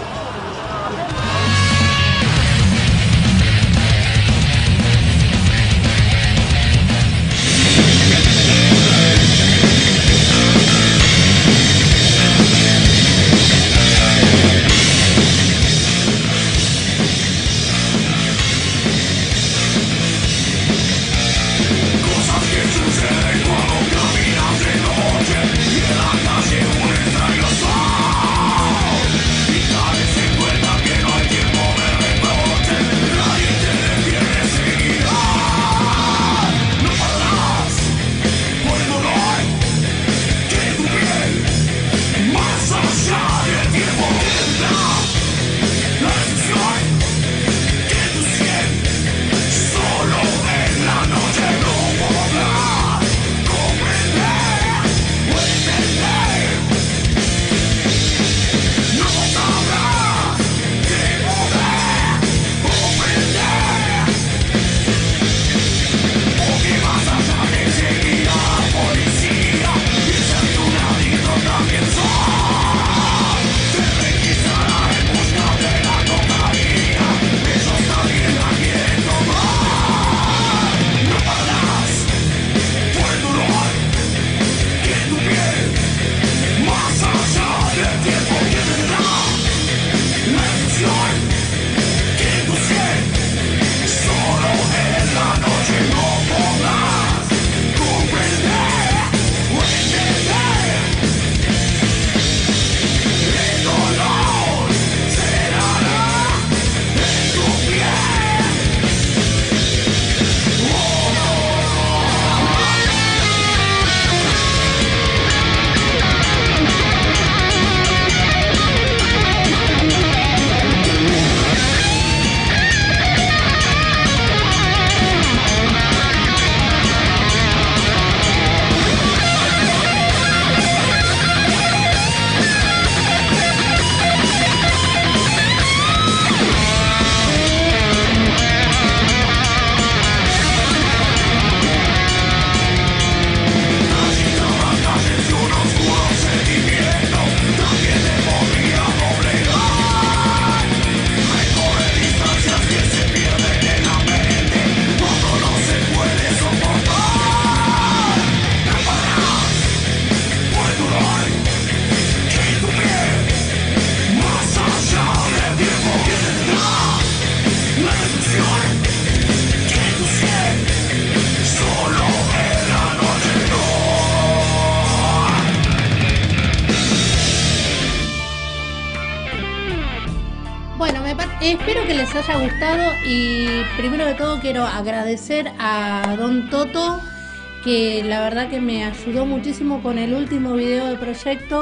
Espero que les haya gustado y primero de todo quiero agradecer a Don Toto, que la verdad que me ayudó muchísimo con el último video de proyecto,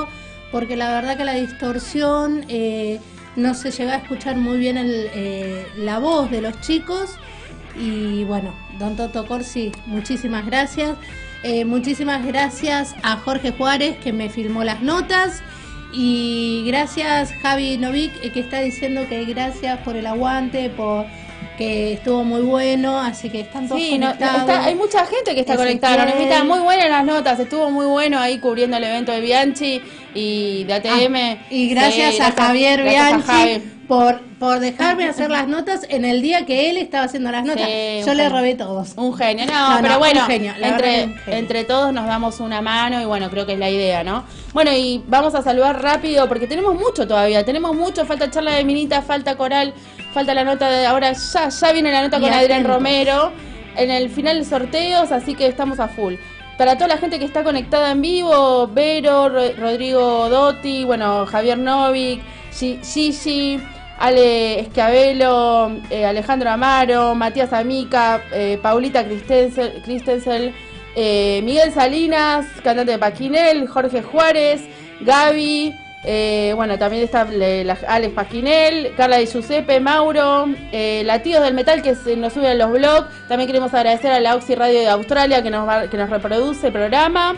porque la verdad que la distorsión no se llega a escuchar muy bien la voz de los chicos. Y bueno, don Toto Corsi, muchísimas gracias. Muchísimas gracias a Jorge Juárez, que me filmó las notas. Y gracias Javi Novik, que está diciendo que gracias por el aguante, que estuvo muy bueno, así que están todos conectados. Hay mucha gente que está conectada, Normita, muy buenas las notas, estuvo muy bueno ahí cubriendo el evento de Bianchi y de ATM. Y gracias a Javier Bianchi por dejarme hacer las notas en el día que él estaba haciendo las notas. Yo le robé todos. Un genio, pero bueno, entre todos nos damos una mano y bueno, creo que es la idea, ¿no? Bueno, y vamos a saludar rápido porque tenemos mucho todavía, falta charla de minita, falta coral, falta la nota de ahora, ya viene la nota con Adrián Romero en el final de sorteos, así que estamos a full. Para toda la gente que está conectada en vivo, Vero, Rodrigo Dotti, bueno, Javier Novik, Gigi, Ale Esquiavelo, Alejandro Amaro, Matías Amica, Paulita Christensen, Miguel Salinas, cantante de Pasquinel, Jorge Juárez, Gaby, bueno, también está Alex Pasquinel, Carla Di Giuseppe, Mauro, Latidos del Metal que nos sube a los blogs. También queremos agradecer a la Oxy Radio de Australia que nos reproduce el programa,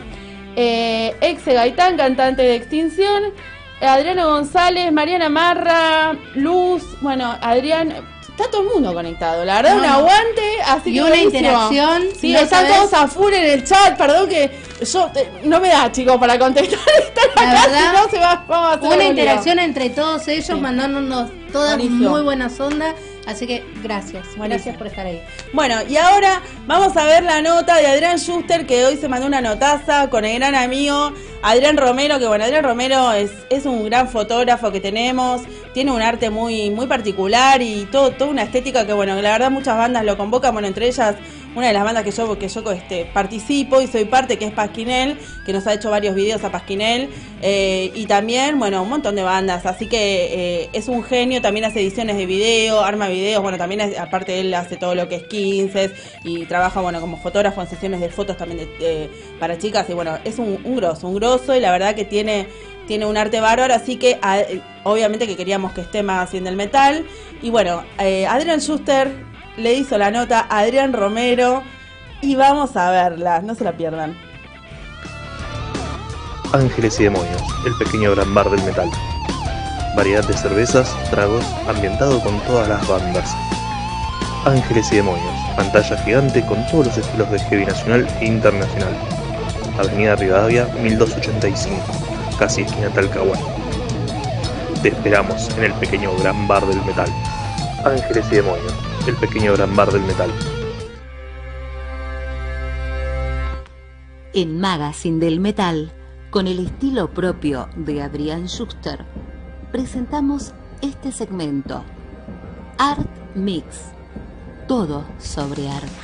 Exe Gaitán, cantante de Extinción, Adriano González, Mariana Marra, Luz, bueno, Adrián, está todo el mundo conectado, la verdad, un aguante, así que una interacción. Sí, están todos a full en el chat, perdón que yo no me da, chicos, para contestar la verdad, si no vamos a hacer una interacción entre todos ellos, mandándonos todas muy buenas ondas. Así que gracias por estar ahí. Bueno, y ahora vamos a ver la nota de Adrián Schuster, que hoy se mandó una notaza con el gran amigo Adrián Romero, que bueno, Adrián Romero es un gran fotógrafo que tenemos, tiene un arte muy particular y toda una estética que bueno, la verdad muchas bandas lo convocan, bueno, entre ellas una de las bandas que yo participo y soy parte, que es Pasquinel, que nos ha hecho varios videos a Pasquinel, y también, bueno, un montón de bandas, así que es un genio, también hace ediciones de video, arma videos, bueno, también aparte él hace todo lo que es 15 y trabaja, bueno, como fotógrafo en sesiones de fotos también para chicas, y bueno, es un grosso, y la verdad que tiene un arte bárbaro, así que obviamente que queríamos que esté Magazine del Metal, y bueno, Adrián Schuster le hizo la nota a Adrián Romero y vamos a verla, no se la pierdan. Ángeles y Demonios, el pequeño gran bar del metal. Variedad de cervezas, tragos, ambientado con todas las bandas. Ángeles y Demonios, pantalla gigante con todos los estilos de heavy nacional e internacional. Avenida Rivadavia 1285, casi esquina Talcahuano. Te esperamos en el pequeño gran bar del metal. Ángeles y Demonios, el pequeño gran bar del metal. En Magazine del Metal, con el estilo propio de Adrián Schuster, presentamos este segmento, Art Mix, todo sobre arte.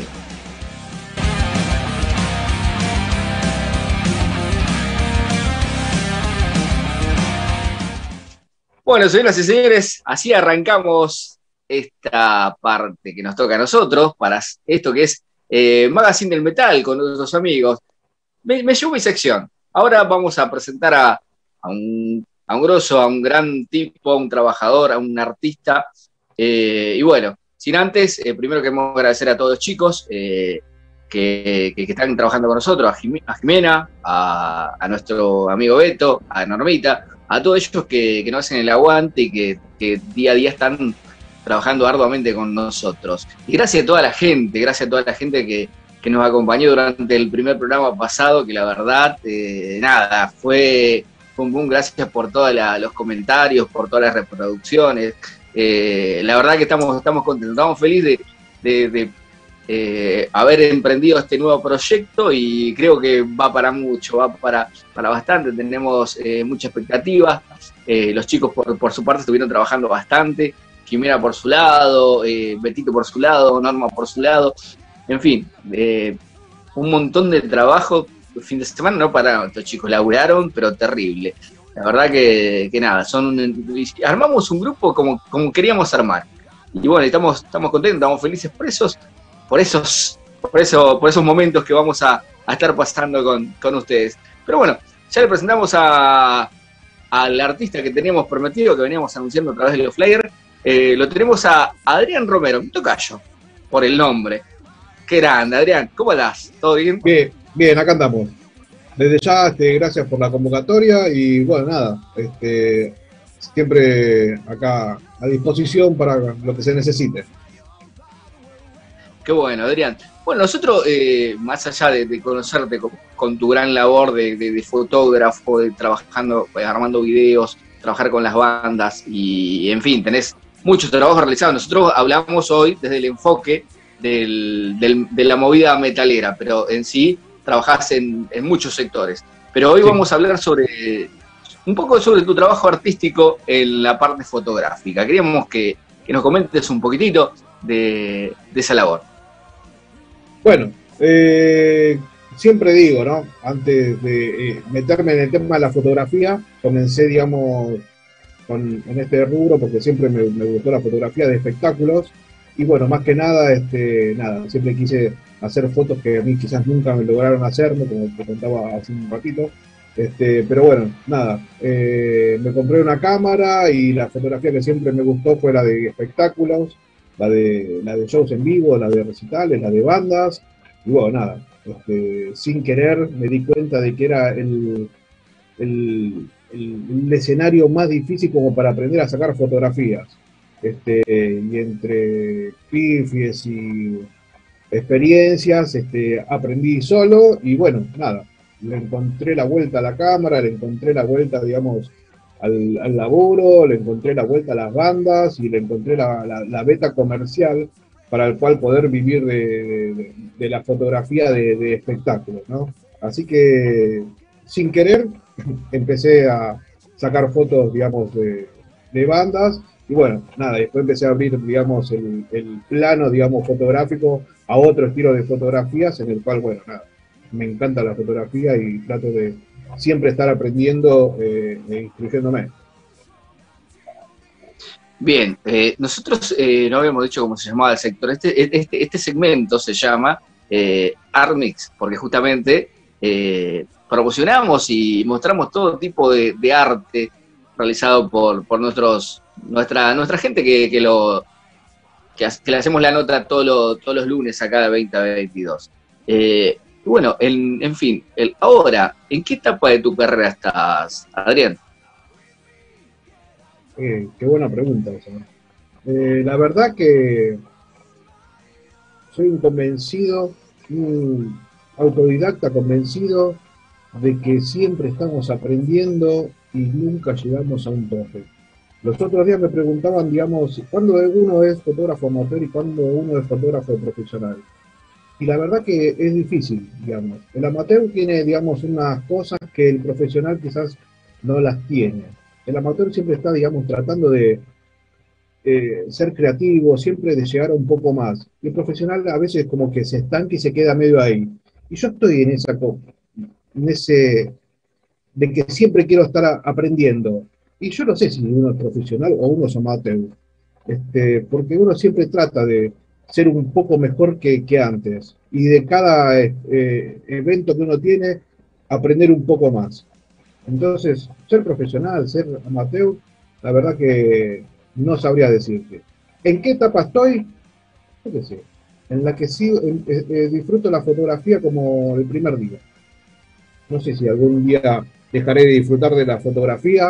Bueno, señoras y señores, así arrancamos esta parte que nos toca a nosotros, para esto que es Magazine del Metal con nuestros amigos. Me llevo mi sección. Ahora vamos a presentar a un grosso, a un gran tipo, a un trabajador, a un artista. Y bueno, sin antes, primero queremos agradecer a todos los chicos que están trabajando con nosotros, a Jimena, a nuestro amigo Beto, a Normita, a todos ellos que nos hacen el aguante y que día a día están trabajando arduamente con nosotros. Y gracias a toda la gente que nos acompañó durante el primer programa pasado, que la verdad, fue un boom. Gracias por todos los comentarios, por todas las reproducciones. La verdad que estamos contentos, estamos felices de haber emprendido este nuevo proyecto y creo que va para mucho, va para bastante. Tenemos mucha expectativa. Los chicos por su parte estuvieron trabajando bastante. Jimena por su lado, Betito por su lado, Norma por su lado, en fin, un montón de trabajo. El fin de semana no pararon, estos chicos laburaron, pero terrible. La verdad que nada, armamos un grupo como queríamos armar. Y bueno, estamos contentos, estamos felices por esos momentos que vamos a estar pasando con ustedes. Pero bueno, ya le presentamos a al artista que teníamos prometido, que veníamos anunciando a través de los flyers. Lo tenemos a Adrián Romero, mi tocayo, por el nombre. Qué grande, Adrián, ¿cómo andás? ¿Todo bien? Bien, bien, acá andamos. Desde ya, gracias por la convocatoria y bueno, nada, siempre acá a disposición para lo que se necesite. Qué bueno, Adrián. Bueno, nosotros, más allá de conocerte con tu gran labor de fotógrafo, de trabajando, armando videos, trabajar con las bandas y, en fin, tenés mucho trabajo realizado. Nosotros hablamos hoy desde el enfoque de la movida metalera, pero en sí trabajás en muchos sectores. Pero hoy vamos a hablar un poco sobre tu trabajo artístico en la parte fotográfica. Queríamos que nos comentes un poquitito de esa labor. Bueno, siempre digo, ¿no? Antes de meterme en el tema de la fotografía, comencé, digamos, en este rubro porque siempre me gustó la fotografía de espectáculos. Y bueno, más que nada, siempre quise hacer fotos que a mí quizás nunca me lograron hacerme, como te contaba hace un ratito. Pero bueno, nada, me compré una cámara y la fotografía que siempre me gustó fue la de espectáculos, la de shows en vivo, la de recitales, la de bandas. Y bueno, nada, sin querer me di cuenta de que era el escenario más difícil como para aprender a sacar fotografías. Y entre pifies y experiencias, aprendí solo y bueno, nada, le encontré la vuelta a la cámara, le encontré la vuelta, digamos, al laburo, le encontré la vuelta a las bandas y le encontré la beta comercial para el cual poder vivir de la fotografía de espectáculos, ¿no? Así que, sin querer, empecé a sacar fotos, digamos, de bandas. Y bueno, nada, después empecé a abrir, digamos, el plano, digamos, fotográfico a otro estilo de fotografías, en el cual, bueno, nada, me encanta la fotografía y trato de siempre estar aprendiendo e instruyéndome. Bien, nosotros no habíamos dicho cómo se llamaba el sector. Este segmento se llama Art Mix, porque justamente promocionamos y mostramos todo tipo de arte realizado por nuestra gente que le hacemos la nota todos los lunes acá de 20 a 22. Bueno, en fin, ahora, ¿en qué etapa de tu carrera estás, Adrián? Qué buena pregunta esa. La verdad que soy un convencido, un autodidacta convencido de que siempre estamos aprendiendo y nunca llegamos a un tope. Los otros días me preguntaban, digamos, ¿cuándo uno es fotógrafo amateur y cuándo uno es fotógrafo profesional? Y la verdad que es difícil, digamos. El amateur tiene, digamos, unas cosas que el profesional quizás no las tiene. El amateur siempre está, digamos, tratando de ser creativo, siempre de llegar a un poco más. Y el profesional a veces como que se estanca y se queda medio ahí. Y yo estoy en ese de que siempre quiero estar aprendiendo. Y yo no sé si uno es profesional o uno es amateur. Porque uno siempre trata de ser un poco mejor que antes. Y de cada evento que uno tiene, aprender un poco más. Entonces, ser profesional, ser amateur, la verdad que no sabría decirte. ¿En qué etapa estoy? Yo qué sé. En la que sí disfruto la fotografía como el primer día. No sé si algún día dejaré de disfrutar de la fotografía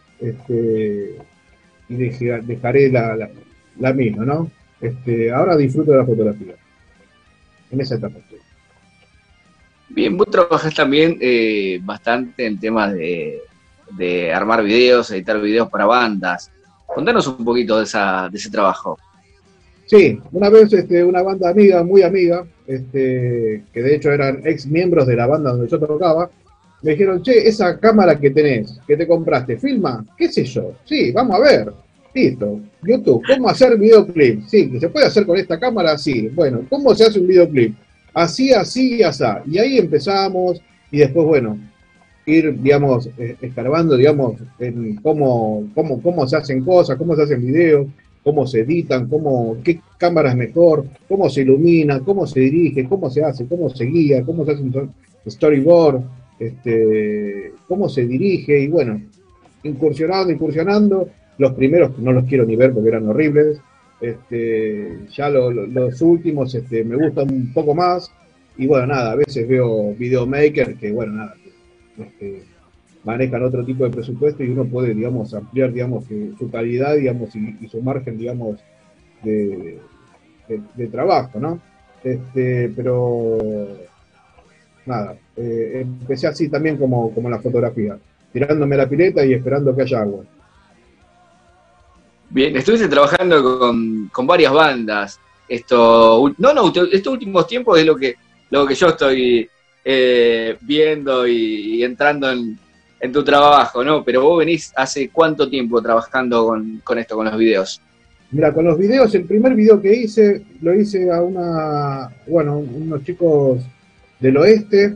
y dejaré la misma, ¿no? Ahora disfruto de la fotografía. En esa etapa estoy. Bien, vos trabajás también bastante en temas de armar videos, editar videos para bandas. Contanos un poquito de ese trabajo. Sí, una vez una banda amiga, muy amiga, que de hecho eran ex miembros de la banda donde yo tocaba, me dijeron, che, esa cámara que tenés, que te compraste, ¿filma? ¿Qué sé yo? Sí, vamos a ver. Listo. YouTube, ¿cómo hacer videoclip? Sí, que se puede hacer con esta cámara, sí. Bueno, ¿cómo se hace un videoclip? Así, así y así. Y ahí empezamos, y después, bueno, ir, digamos, escarbando, digamos, en cómo se hacen cosas, cómo se hacen videos, cómo se editan, qué cámara es mejor, cómo se ilumina, cómo se dirige, cómo se hace, cómo se guía, cómo se hace un storyboard, cómo se dirige, y bueno, incursionando. Los primeros no los quiero ni ver porque eran horribles. Ya los últimos me gustan un poco más. Y bueno, nada, a veces veo videomakers que, bueno, nada, manejan otro tipo de presupuesto y uno puede, digamos, ampliar, digamos, su calidad, digamos, y su margen, digamos, de trabajo, ¿no? Pero nada, empecé así también como la fotografía, tirándome a la pileta y esperando que haya agua. Bien, estuviste trabajando con varias bandas. Estos últimos tiempos es lo que yo estoy viendo y entrando en tu trabajo, ¿no? Pero vos venís hace cuánto tiempo trabajando con esto, con los videos. Mira, con los videos, el primer video que hice, lo hice a unos chicos del oeste,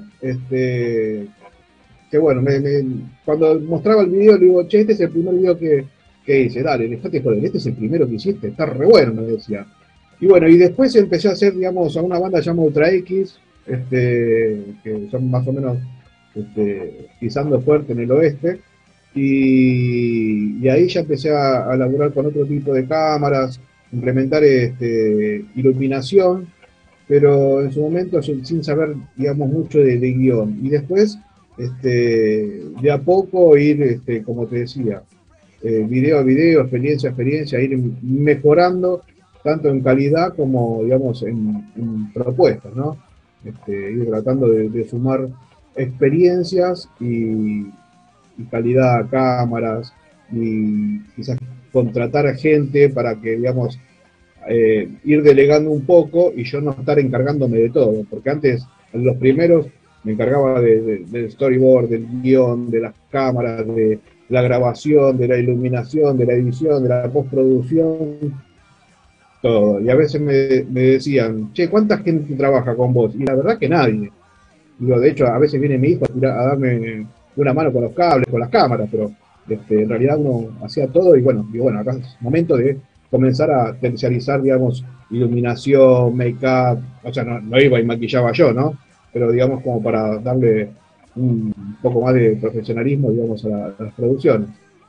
que bueno, cuando mostraba el video le digo, che, este es el primer video que hice, dale, dejate joder, este es el primero que hiciste, está re bueno, me decía. Y bueno, y después empecé a hacer, digamos, a una banda llamada Ultra X, que son más o menos pisando fuerte en el oeste, y ahí ya empecé a laburar con otro tipo de cámaras, implementar iluminación, pero en su momento sin saber, digamos, mucho de guión. Y después, de a poco ir, como te decía, video a video, experiencia a experiencia, ir mejorando tanto en calidad como, digamos, en propuestas, ¿no? Ir tratando de sumar experiencias y calidad a cámaras, y quizás contratar a gente para que, digamos, ir delegando un poco y yo no estar encargándome de todo, porque antes, en los primeros, me encargaba del storyboard, del guión, de las cámaras, de la grabación, de la iluminación, de la edición, de la postproducción, todo. Y a veces me decían, che, ¿cuánta gente trabaja con vos? Y la verdad que nadie. Digo, de hecho, a veces viene mi hijo a darme una mano con los cables, con las cámaras, pero en realidad uno hacía todo y bueno, acá es momento de comenzar a terciarizar, digamos, iluminación, make-up, o sea, no iba y maquillaba yo, ¿no? Pero digamos como para darle un poco más de profesionalismo, digamos, a las producciones.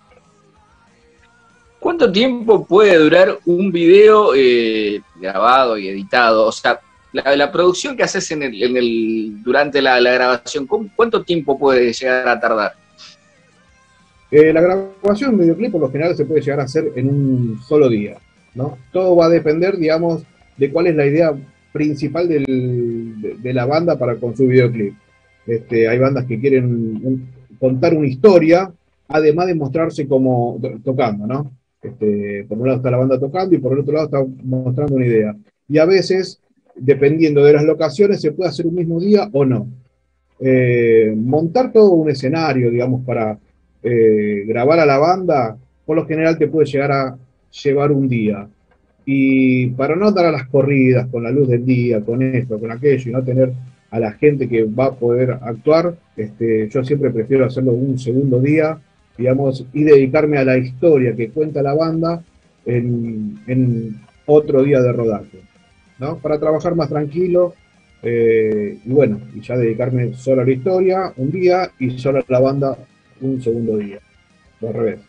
¿Cuánto tiempo puede durar un video grabado y editado? O sea, la producción que haces durante la grabación, ¿cuánto tiempo puede llegar a tardar? La grabación de un videoclip por lo general se puede llegar a hacer en un solo día, ¿no? Todo va a depender, digamos, de cuál es la idea principal de la banda para con su videoclip. Hay bandas que quieren contar una historia, además de mostrarse como tocando, ¿no? Por un lado está la banda tocando y por el otro lado está mostrando una idea. Y a veces, dependiendo de las locaciones, se puede hacer un mismo día o no. Montar todo un escenario, digamos, para grabar a la banda, por lo general te puede llegar a llevar un día. Y para no dar a las corridas con la luz del día, con esto, con aquello, y no tener a la gente que va a poder actuar, yo siempre prefiero hacerlo un segundo día, digamos, y dedicarme a la historia que cuenta la banda en otro día de rodaje, ¿no? Para trabajar más tranquilo, y bueno, y ya dedicarme solo a la historia un día y solo a la banda un segundo día, o al revés.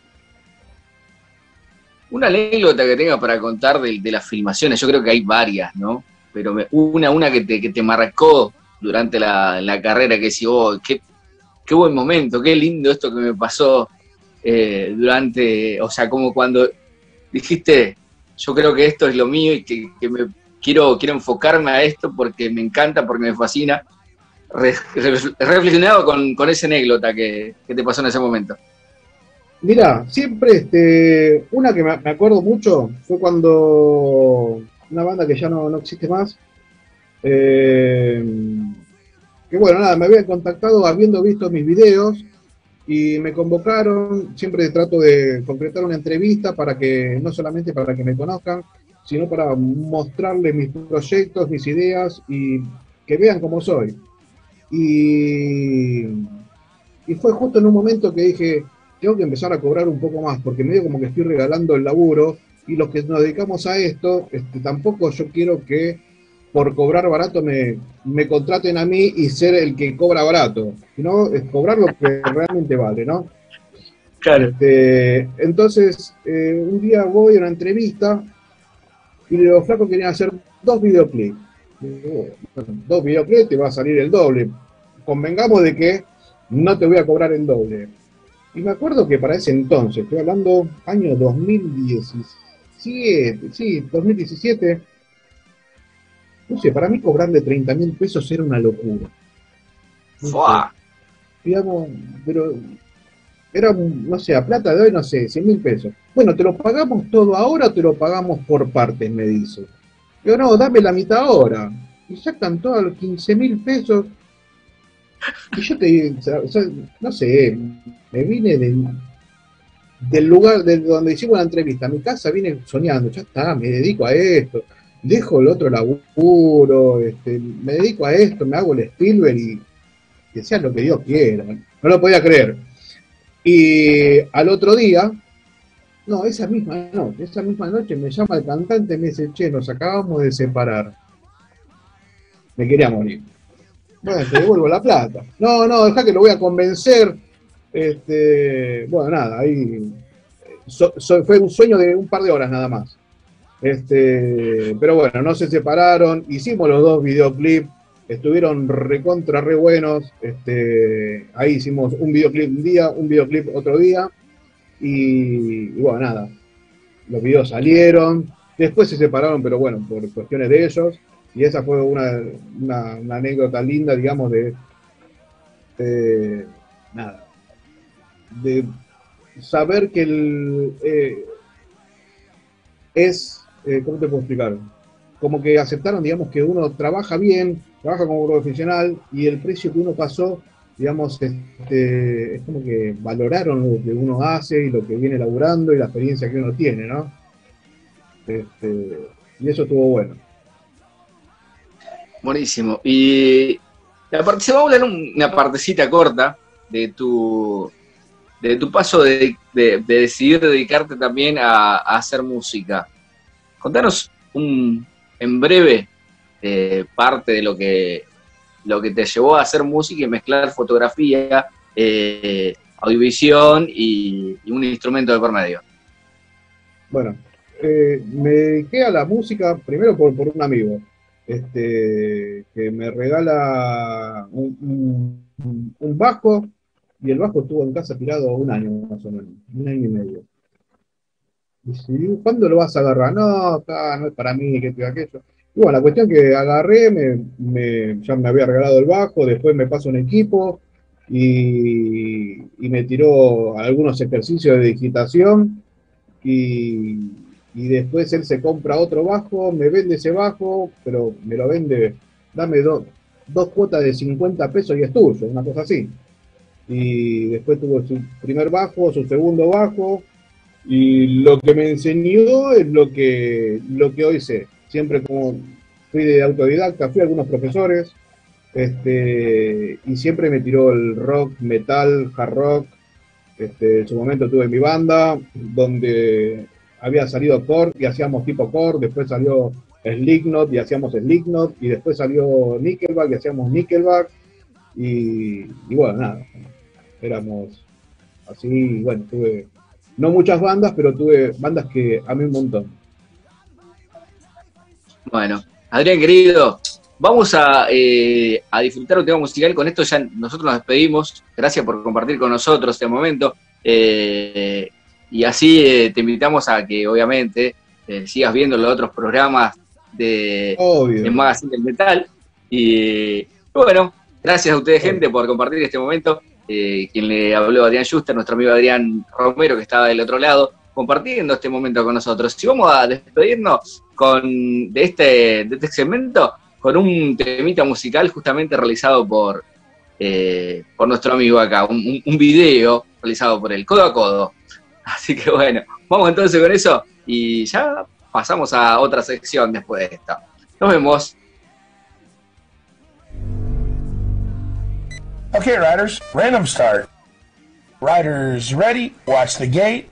Una anécdota que tenga para contar de las filmaciones, yo creo que hay varias, ¿no? Pero una que te marcó durante la carrera, que decís, oh, qué buen momento, qué lindo esto que me pasó durante, o sea, como cuando dijiste, yo creo que esto es lo mío y que quiero enfocarme a esto porque me encanta, porque me fascina. Reflexionado con esa anécdota que te pasó en ese momento. Mira, siempre una que me acuerdo mucho fue cuando una banda que ya no existe más, que bueno, nada, me habían contactado habiendo visto mis videos y me convocaron. Siempre trato de concretar una entrevista para que, no solamente para que me conozcan, sino para mostrarles mis proyectos, mis ideas y que vean cómo soy. Y fue justo en un momento que dije, tengo que empezar a cobrar un poco más, porque medio como que estoy regalando el laburo, y los que nos dedicamos a esto, tampoco yo quiero que por cobrar barato me contraten a mí y ser el que cobra barato, sino es cobrar lo que realmente vale, ¿no? Claro. Entonces, un día voy a una entrevista y los flacos querían hacer 2 videoclips. Digo, bueno, 2 videoclips te va a salir el doble. Convengamos de que no te voy a cobrar el doble. Y me acuerdo que para ese entonces, estoy hablando año 2017, sí, 2017, no sé, para mí cobrarle 30.000 pesos era una locura. ¡Fua! Digamos, pero era, no sé, a plata de hoy, no sé, 100.000 pesos. Bueno, ¿te lo pagamos todo ahora o te lo pagamos por partes? Me dice. Yo, no, dame la mitad ahora. Y sacan todos los 15.000 pesos. Y yo no sé, me vine del lugar donde hicimos la entrevista, a mi casa vine soñando, ya está, me dedico a esto, dejo el otro laburo, me dedico a esto, me hago el Spielberg y que sea lo que Dios quiera. No lo podía creer. Y al otro día, esa misma noche me llama el cantante y me dice, che, nos acabamos de separar. Me quería morir. Bueno, te devuelvo la plata. No, deja que lo voy a convencer. Bueno, nada, ahí fue un sueño de un par de horas nada más. Pero bueno, no se separaron, hicimos los 2 videoclips, estuvieron recontra re buenos. Ahí hicimos un videoclip un día, un videoclip otro día. Y bueno, nada, los videos salieron, después se separaron, pero bueno, por cuestiones de ellos. Y esa fue una anécdota linda, digamos, de saber que ¿cómo te puedo explicar? Como que aceptaron, digamos, que uno trabaja bien, trabaja como profesional, y el precio que uno pasó, digamos, es como que valoraron lo que uno hace y lo que viene laburando y la experiencia que uno tiene, ¿no? Y eso estuvo bueno. Buenísimo. Y se va a hablar una partecita corta de tu paso de decidir dedicarte también a hacer música. Contanos en breve parte de lo que te llevó a hacer música y mezclar fotografía, audiovisión y un instrumento de por medio. Bueno, me dediqué a la música primero por un amigo. Que me regala un bajo, y el bajo estuvo en casa tirado 1 año más o menos, 1 año y medio. Y ¿cuándo lo vas a agarrar? No, acá no es para mí, que te aquello. Y bueno, la cuestión que agarré, ya me había regalado el bajo, después me pasó un equipo y me tiró algunos ejercicios de digitación y después él se compra otro bajo, me vende ese bajo, pero me lo vende, dame 2 cuotas de 50 pesos y es tuyo, una cosa así. Y después tuvo su primer bajo, su segundo bajo, y lo que me enseñó es lo que hoy sé. Siempre como fui de autodidacta, fui a algunos profesores, y siempre me tiró el rock, metal, hard rock. En su momento tuve mi banda, donde había salido Korn y hacíamos tipo Korn, después salió Slipknot y hacíamos Slipknot, y después salió Nickelback y hacíamos Nickelback, y bueno, nada, éramos así. Bueno, tuve no muchas bandas, pero tuve bandas que amé un montón. Bueno, Adrián querido, vamos a disfrutar un tema musical. Con esto ya nosotros nos despedimos. Gracias por compartir con nosotros este momento. Y así te invitamos a que, obviamente, sigas viendo los otros programas de Magazine del Metal. Y bueno, gracias a ustedes, gente, por compartir este momento. Quien le habló, Adrián Schuster, nuestro amigo Adrián Romero, que estaba del otro lado, compartiendo este momento con nosotros. Y vamos a despedirnos de este segmento con un temita musical justamente realizado por nuestro amigo acá, un video realizado por él, codo a codo. Así que bueno, vamos entonces con eso y ya pasamos a otra sección después de esta. Nos vemos. Okay, riders, random start. Riders ready, watch the gate.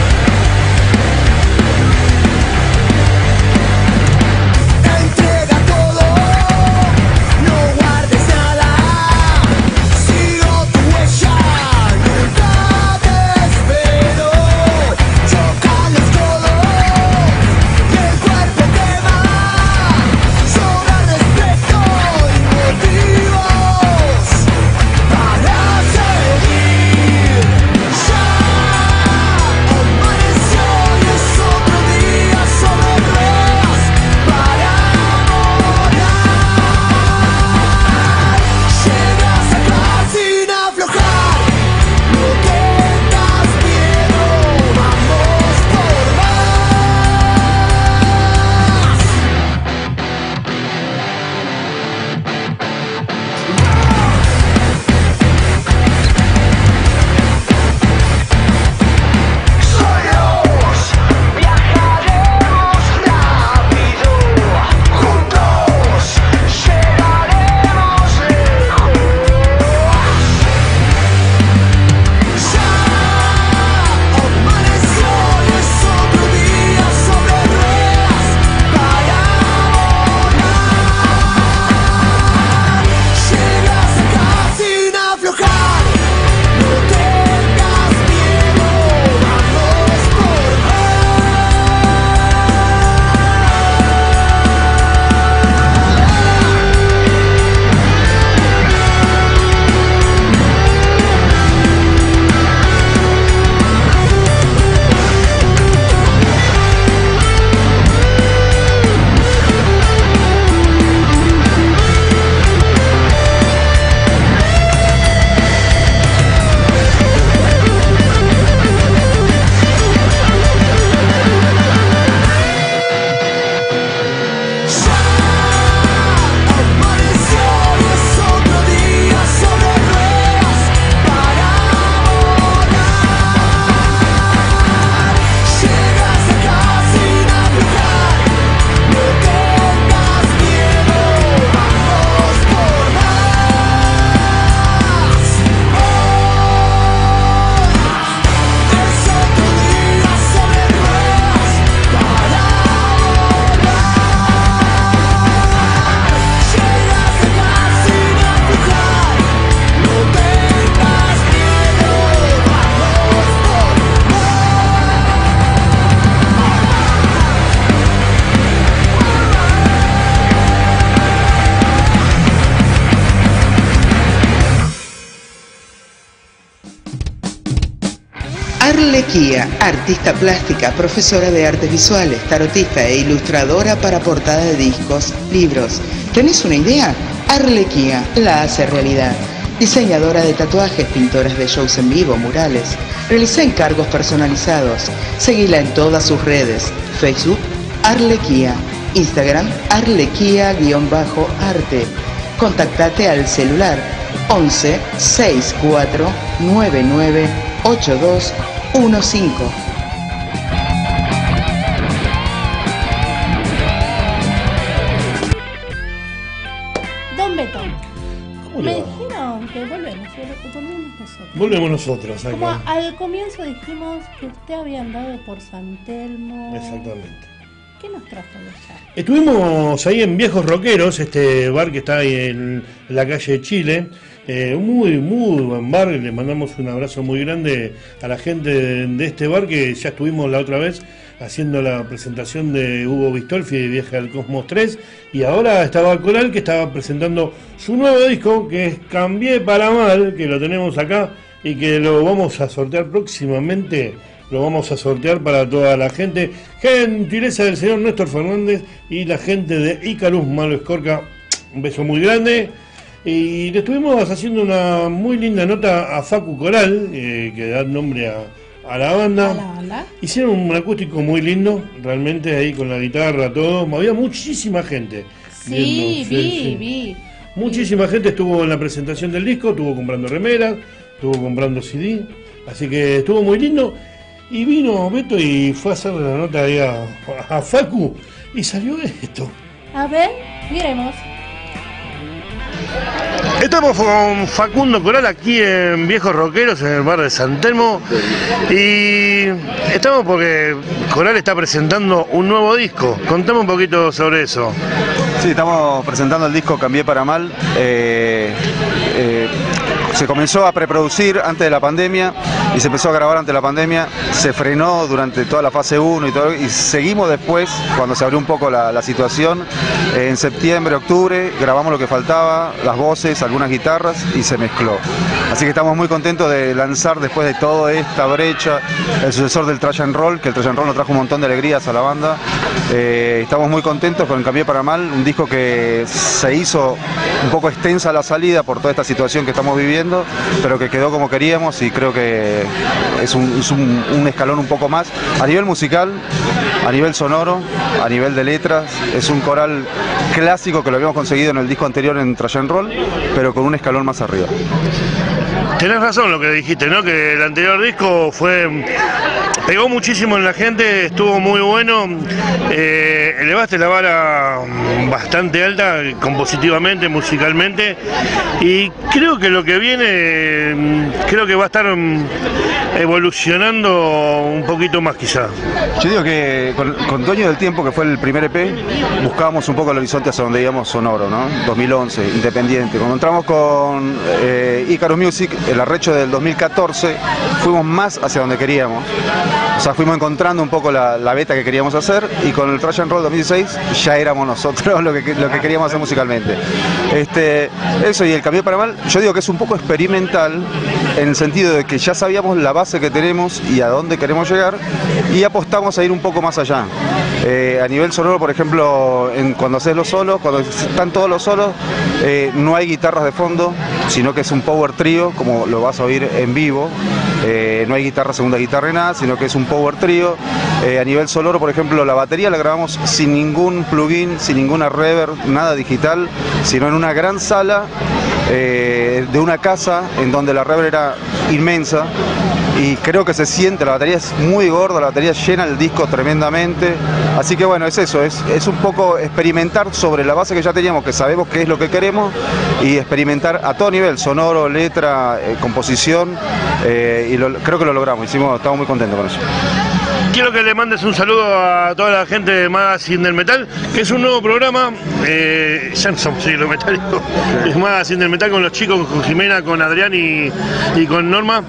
Entrega Arlequía, artista plástica, profesora de artes visuales, tarotista e ilustradora para portada de discos, libros. ¿Tenés una idea? Arlequía la hace realidad. Diseñadora de tatuajes, pintoras de shows en vivo, murales. Realiza encargos personalizados. Seguila en todas sus redes. Facebook, Arlequía. Instagram, Arlequía_arte. Contactate al celular 11 64 99 8215. Don Beto, me dijeron que volvemos nosotros. Volvemos nosotros acá. Como al comienzo dijimos que usted había andado por San Telmo. Exactamente. ¿Qué nos trajo de allá? Estuvimos ahí en Viejos Rockeros, este bar que está ahí en la calle de Chile. Muy buen bar. Le mandamos un abrazo muy grande a la gente de este bar, que ya estuvimos la otra vez haciendo la presentación de Hugo Bistolfi de Viaje al Cosmos 3, y ahora estaba Coral, que estaba presentando su nuevo disco, que es Cambié para Mal, que lo tenemos acá y que lo vamos a sortear próximamente. Lo vamos a sortear para toda la gente. Gentileza del señor Néstor Fernández y la gente de Icarus Malo Escorca. Un beso muy grande. Y le estuvimos haciendo una muy linda nota a Facu Coral, que da nombre a la banda. Hicieron un acústico muy lindo, realmente, ahí con la guitarra, todo. Había muchísima gente. Sí, vi. Muchísima gente estuvo en la presentación del disco, estuvo comprando remeras, estuvo comprando CD. Así que estuvo muy lindo. Y vino Beto y fue a hacerle la nota ahí a Facu, y salió esto. A ver, miremos. Estamos con Facundo Coral aquí en Viejos Rockeros, en el bar de San Telmo, y estamos porque Coral está presentando un nuevo disco. Contame un poquito sobre eso. Sí, estamos presentando el disco Cambié para Mal. Se comenzó a preproducir antes de la pandemia y se empezó a grabar antes de la pandemia. Se frenó durante toda la fase 1 y todo, y seguimos después, cuando se abrió un poco la situación. En septiembre, octubre, grabamos lo que faltaba, las voces, algunas guitarras, y se mezcló. Así que estamos muy contentos de lanzar, después de toda esta brecha, el sucesor del Thrash and Roll, que el Thrash and Roll nos trajo un montón de alegrías a la banda. Estamos muy contentos con Cambié para Mal, un disco que se hizo un poco extensa la salida por toda esta situación que estamos viviendo, pero que quedó como queríamos, y creo que es un escalón un poco más a nivel musical, a nivel sonoro, a nivel de letras. Es un coral clásico que lo habíamos conseguido en el disco anterior, en Thrash and Roll, pero con un escalón más arriba. Tenés razón lo que dijiste, ¿no? Que el anterior disco pegó muchísimo en la gente, estuvo muy bueno. Elevaste la vara bastante alta, compositivamente, musicalmente, y creo que lo que viene, creo que va a estar evolucionando un poquito más, quizás. Yo digo que con Dueño del Tiempo, que fue el primer EP, buscábamos un poco el horizonte hacia donde íbamos sonoro, ¿no? 2011, independiente. Cuando entramos con Icarus Music, el arrecho del 2014, fuimos más hacia donde queríamos. O sea, fuimos encontrando un poco la beta que queríamos hacer, y con el Thrash and Roll 2016 ya éramos nosotros lo que queríamos hacer musicalmente. Eso, y el Cambié para Mal, yo digo que es un poco experimental, en el sentido de que ya sabíamos la base que tenemos y a dónde queremos llegar, y apostamos a ir un poco más allá. A nivel sonoro, por ejemplo, cuando haces los solos, cuando están todos los solos, no hay guitarras de fondo, sino que es un power trío, como lo vas a oír en vivo. No hay guitarra, segunda guitarra y nada, sino que es un power trío. A nivel sonoro, por ejemplo, la batería la grabamos sin ningún plugin, sin ninguna reverb, nada digital, sino en una gran sala de una casa en donde la reverb era inmensa, y creo que se siente, la batería es muy gorda, la batería llena el disco tremendamente. Así que bueno, es eso, es un poco experimentar sobre la base que ya teníamos, que sabemos qué es lo que queremos, y experimentar a todo nivel, sonoro, letra, composición, y creo que lo logramos, estamos muy contentos con eso. Quiero que le mandes un saludo a toda la gente de Magazine del Metal, que es un nuevo programa, ya no somos siglo metálico, es Magazine del Metal con los chicos, con Jimena, con Adrián y con Norma,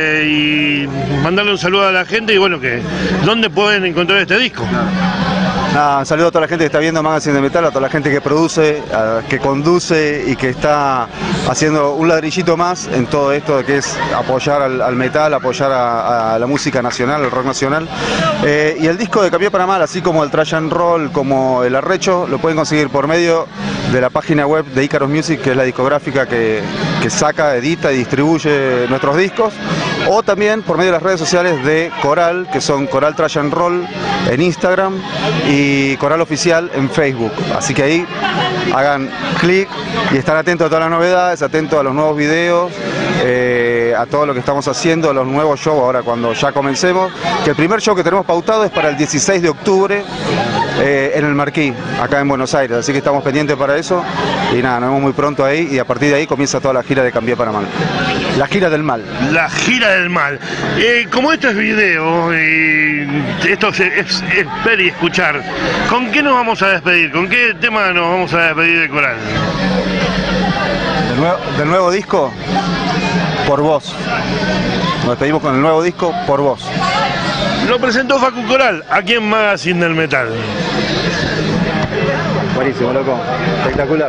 y mandarle un saludo a la gente, y bueno, que ¿dónde pueden encontrar este disco? Nada, un saludo a toda la gente que está viendo Magazine del Metal, a toda la gente que produce, que conduce y que está haciendo un ladrillito más en todo esto de que es apoyar al metal, apoyar a la música nacional, al rock nacional. Y el disco de Cambié para Mal, así como el Trash and Roll, como el Arrecho, lo pueden conseguir por medio de la página web de Icarus Music, que es la discográfica que saca, edita y distribuye nuestros discos, o también por medio de las redes sociales de Coral, que son Coral Trash and Roll en Instagram y Coral Oficial en Facebook. Así que ahí hagan clic y están atentos a todas las novedades, atentos a los nuevos videos, a todo lo que estamos haciendo, a los nuevos shows ahora cuando ya comencemos, que el primer show que tenemos pautado es para el 16 de octubre en el Marquí, acá en Buenos Aires, así que estamos pendientes para eso y nada, nos vemos muy pronto ahí y a partir de ahí comienza toda la gira de Cambié para Mal. La gira del mal. La gira del mal. Como esto es video, esto es ver y escuchar, ¿con qué nos vamos a despedir? ¿Con qué tema nos vamos a despedir de Coral? Del nuevo disco, Por Vos. Nos despedimos con el nuevo disco, Por Vos. Lo presentó Facu Coral, aquí en Magazine del Metal. Buenísimo, loco. Espectacular.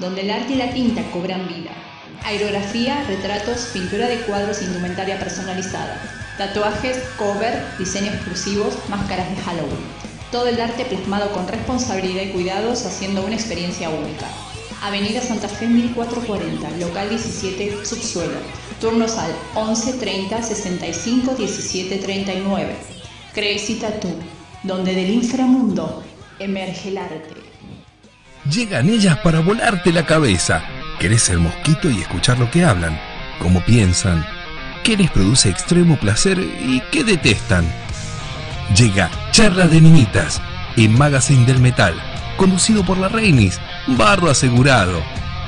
donde el arte y la tinta cobran vida. Aerografía, retratos, pintura de cuadros, indumentaria personalizada. Tatuajes, cover, diseños exclusivos, máscaras de Halloween. Todo el arte plasmado con responsabilidad y cuidados, haciendo una experiencia única. Avenida Santa Fe 1440, local 17, subsuelo. Turnos al 11 30 65 17 39. Crazy Tattoo, donde del inframundo emerge el arte. Llegan ellas para volarte la cabeza. ¿Querés ser mosquito y escuchar lo que hablan? ¿Cómo piensan? ¿Qué les produce extremo placer y qué detestan? Llega Charla de Niñitas, en Magazine del Metal, conducido por la Reinis, bardo asegurado.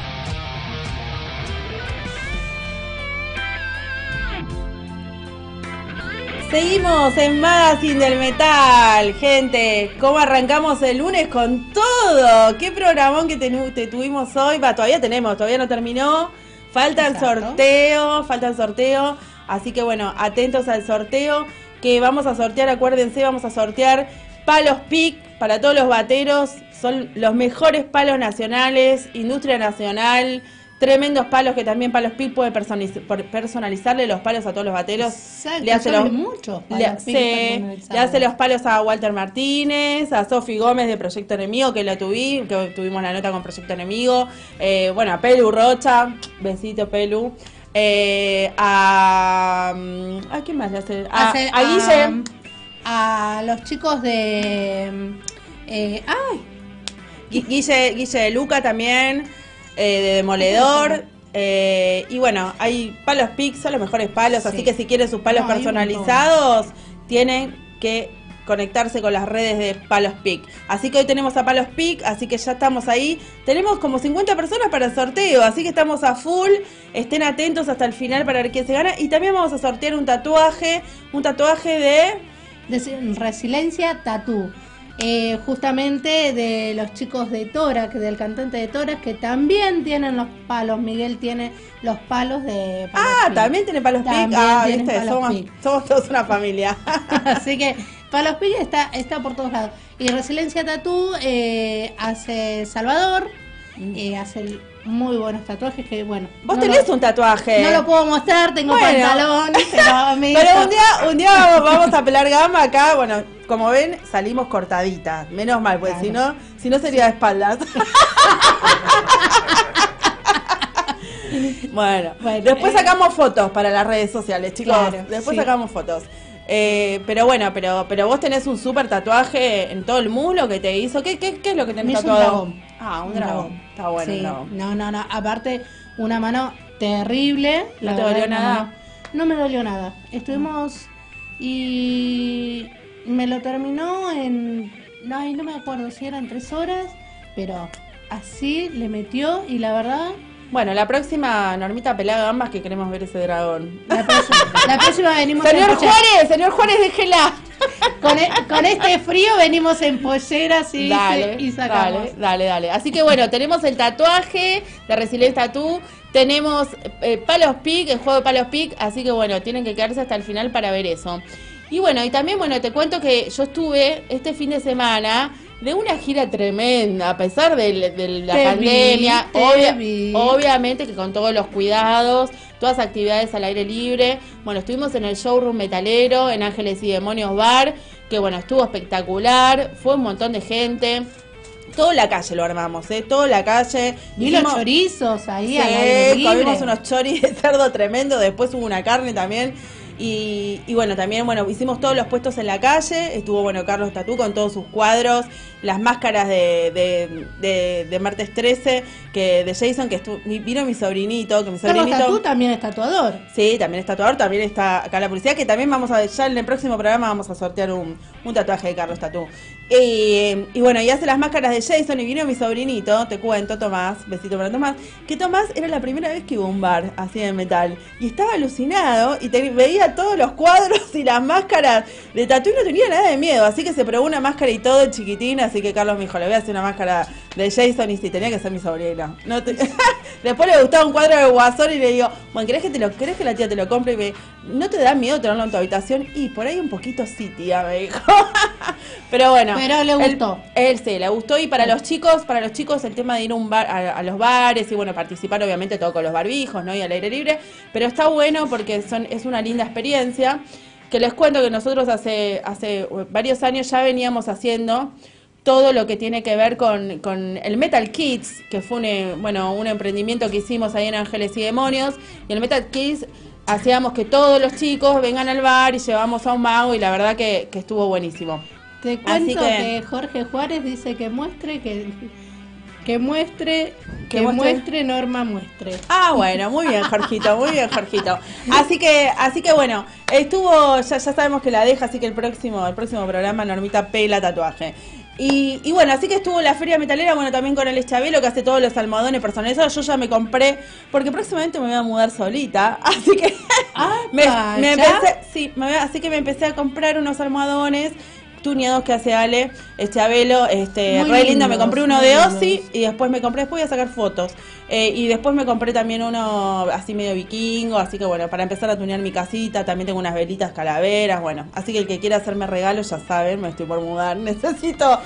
Seguimos en Magazine del Metal, gente. ¿Cómo arrancamos el lunes con todo? ¿Qué programón que tuvimos hoy? Todavía no terminó. Falta el sorteo. Así que bueno, atentos al sorteo que vamos a sortear. Acuérdense, vamos a sortear palos PIC para todos los bateros. Son los mejores palos nacionales, industria nacional. Tremendos palos que también Palos PIC puede personalizarle los palos a todos los bateros. Exacto, le hace le hace los palos a Walter Martínez, a Sofi Gómez de Proyecto Enemigo, que tuvimos la nota con Proyecto Enemigo. Bueno, a Pelu Rocha, besito Pelu. ¿A quién más le hace? A Guille. A los chicos de... Guille de Luca también. De Demoledor. Y bueno, hay palos PIC, son los mejores palos, así que si quieren sus palos personalizados, tienen que conectarse con las redes de Palos PIC. Así que hoy tenemos a Palos PIC, así que ya estamos ahí. Tenemos como 50 personas para el sorteo, así que estamos a full. Estén atentos hasta el final para ver quién se gana. Y también vamos a sortear un tatuaje de Resiliencia Tattoo. Justamente de los chicos de Tórax, del cantante de Tórax, que también tienen los palos. Miguel tiene los palos de Palos PIC. También tiene Palos PIC. ¿Viste? Somos todos una familia. Así que Palos PIC está por todos lados. Y Resiliencia Tattoo hace Salvador, hace muy buenos tatuajes que bueno. Vos tenés un tatuaje. No lo puedo mostrar, tengo pantalón, pero un día vamos a pelar gama acá. Bueno, como ven, salimos cortaditas. Menos mal, pues claro. si no sería de espaldas. Bueno, después sacamos fotos para las redes sociales, chicos. Claro, después sacamos fotos. Pero bueno, pero vos tenés un súper tatuaje en todo el muslo que te hizo. ¿Qué es lo que tenés tatuado? Un dragón. Está bueno, sí. No. Aparte, una mano terrible. ¿No te dolió nada? No me dolió nada. Estuvimos y me lo terminó en... No me acuerdo si eran 3 horas, pero así le metió y la verdad... Bueno, la próxima, Normita, pelada gambas, que queremos ver ese dragón. La próxima venimos señor Juárez, déjela. Con este frío venimos en polleras y sacamos. Dale. Así que bueno, tenemos el tatuaje de Resiliencia Tattoo, tenemos Palos PIC, el juego de Palos PIC, así que bueno, tienen que quedarse hasta el final para ver eso. Y bueno, y también, bueno, te cuento que yo estuve este fin de semana de una gira tremenda, a pesar de la pandemia, obviamente que con todos los cuidados, todas actividades al aire libre. Bueno, estuvimos en el showroom metalero, en Ángeles y Demonios Bar, que bueno, estuvo espectacular, fue un montón de gente. Toda la calle lo armamos, toda la calle. Y los chorizos ahí al aire libre. Comimos unos choris de cerdo tremendo, después hubo una carne también. Y bueno, también hicimos todos los puestos en la calle. Estuvo Carlos Tattoo con todos sus cuadros, las máscaras de martes 13 de Jason, que vino mi sobrinito, Carlos Tattoo también es tatuador. Sí, también es tatuador, también está acá la publicidad, que también ya en el próximo programa vamos a sortear un tatuaje de Carlos Tattoo. Y bueno, y hace las máscaras de Jason, y vino mi sobrinito, te cuento, Tomás, besito para Tomás, que Tomás era la primera vez que iba a un bar así de metal, y estaba alucinado, y veía todos los cuadros y las máscaras de Tattoo y no tenía nada de miedo, así que se probó una máscara y todo chiquitín, así que Carlos me dijo, le voy a hacer una máscara de Jason, y sí, tenía que ser mi sobrino. Después le gustaba un cuadro de Guasón y le digo, bueno, ¿querés que la tía te lo compre? Y me ¿no te da miedo tenerlo en tu habitación? Y por ahí un poquito sí, tía, me dijo. Pero bueno. Pero le gustó. Él sí, le gustó. Y para los chicos el tema de ir a los bares y bueno, participar obviamente todo con los barbijos, ¿no? Y al aire libre. Pero está bueno porque es una linda experiencia. Que les cuento que nosotros hace varios años ya veníamos haciendo todo lo que tiene que ver con el Metal Kids, que fue un emprendimiento que hicimos ahí en Ángeles y Demonios. Y el Metal Kids hacíamos que todos los chicos vengan al bar y llevamos a un mago y la verdad que estuvo buenísimo. Te cuento que Jorge Juárez dice que muestre, Norma muestre. Ah, bueno, muy bien, Jorgito, muy bien, Jorgito. Así que bueno, estuvo, ya sabemos que la deja, así que el próximo programa Normita pela tatuaje. Y bueno, así que estuvo la feria metalera, bueno, también con el Chabelo que hace todos los almohadones personalizados. Yo ya me compré, porque próximamente me voy a mudar solita, así que así que me empecé a comprar unos almohadones tuneados que hace Ale, Chabelo, re lindo. Me compré uno de Ozzy y después voy a sacar fotos. Y después me compré también uno así medio vikingo, así que bueno, para empezar a tunear mi casita, también tengo unas velitas calaveras, bueno, así que el que quiera hacerme regalos ya saben, me estoy por mudar, necesito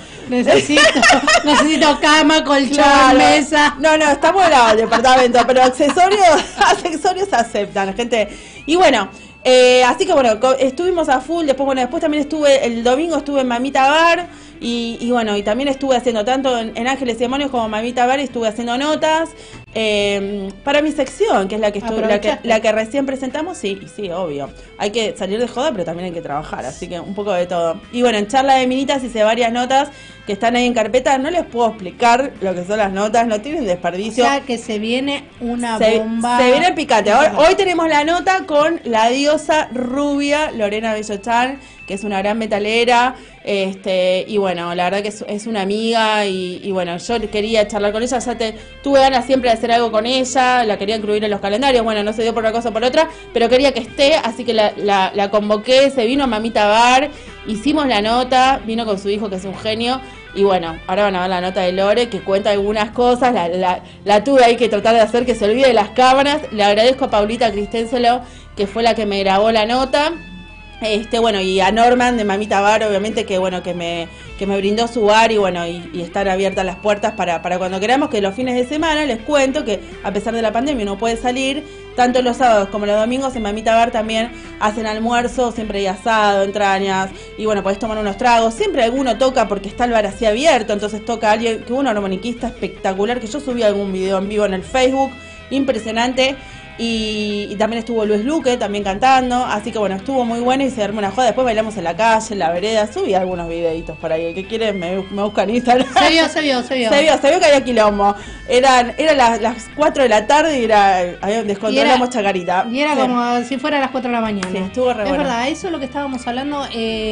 cama, colchón, mesa. No, está muy bravo el departamento, pero accesorios aceptan, gente. Y bueno, así que bueno, estuvimos a full, después también el domingo estuve en Mamita Bar y bueno, y también estuve haciendo tanto en Ángeles y Demonios como Mamita Bar, y estuve haciendo notas para mi sección, que es la que recién presentamos, sí, obvio. Hay que salir de joda, pero también hay que trabajar, así que un poco de todo. Y bueno, en Charla de Minitas hice varias notas que están ahí en carpeta, no les puedo explicar lo que son las notas, no tienen desperdicio. O sea, que se viene una bomba. Se viene el picante. Hoy tenemos la nota con la diosa rubia Lorena Bellochan, que es una gran metalera, y bueno, la verdad que es una amiga, y bueno, yo quería charlar con ella, tuve ganas siempre de hacer algo con ella, la quería incluir en los calendarios, bueno, no se dio por una cosa o por otra, pero quería que esté, así que la convoqué, se vino a Mamita Bar, hicimos la nota, vino con su hijo que es un genio, y bueno, ahora van a ver la nota de Lore, que cuenta algunas cosas, la tuve ahí que tratar de hacer que se olvide de las cámaras. Le agradezco a Paulita Cristenselo, que fue la que me grabó la nota. Bueno, y a Norman de Mamita Bar, obviamente, que bueno, que me brindó su bar, y bueno, y están abiertas las puertas para cuando queramos, que los fines de semana les cuento que a pesar de la pandemia no puede salir, tanto los sábados como los domingos en Mamita Bar también hacen almuerzo, siempre hay asado, entrañas, y bueno, podés tomar unos tragos, siempre alguno toca porque está el bar así abierto, entonces toca alguien, que un armoniquista espectacular, que yo subí algún video en vivo en el Facebook, impresionante. Y también estuvo Luis Luque también cantando, así que bueno, estuvo muy bueno y se armó una joda. Después bailamos en la calle, en la vereda, subí algunos videitos por ahí, el que quiere me busca en Instagram. Se vio que había quilombo. Eran las 4 de la tarde y descontrolamos Chacarita. Y era como si fuera a las 4 de la mañana. Sí, estuvo re bueno. Es verdad, eso es lo que estábamos hablando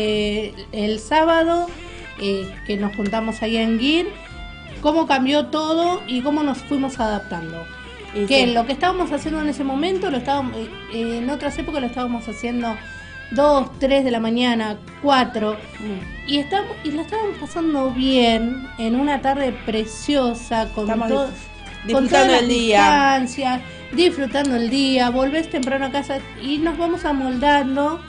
el sábado, que nos juntamos ahí en Guir, cómo cambió todo y cómo nos fuimos adaptando. Que lo que estábamos haciendo en ese momento, en otras épocas lo estábamos haciendo 2, 3 de la mañana, 4, y la estábamos pasando bien en una tarde preciosa, disfrutando el día, disfrutando el día, volvés temprano a casa y nos vamos amoldando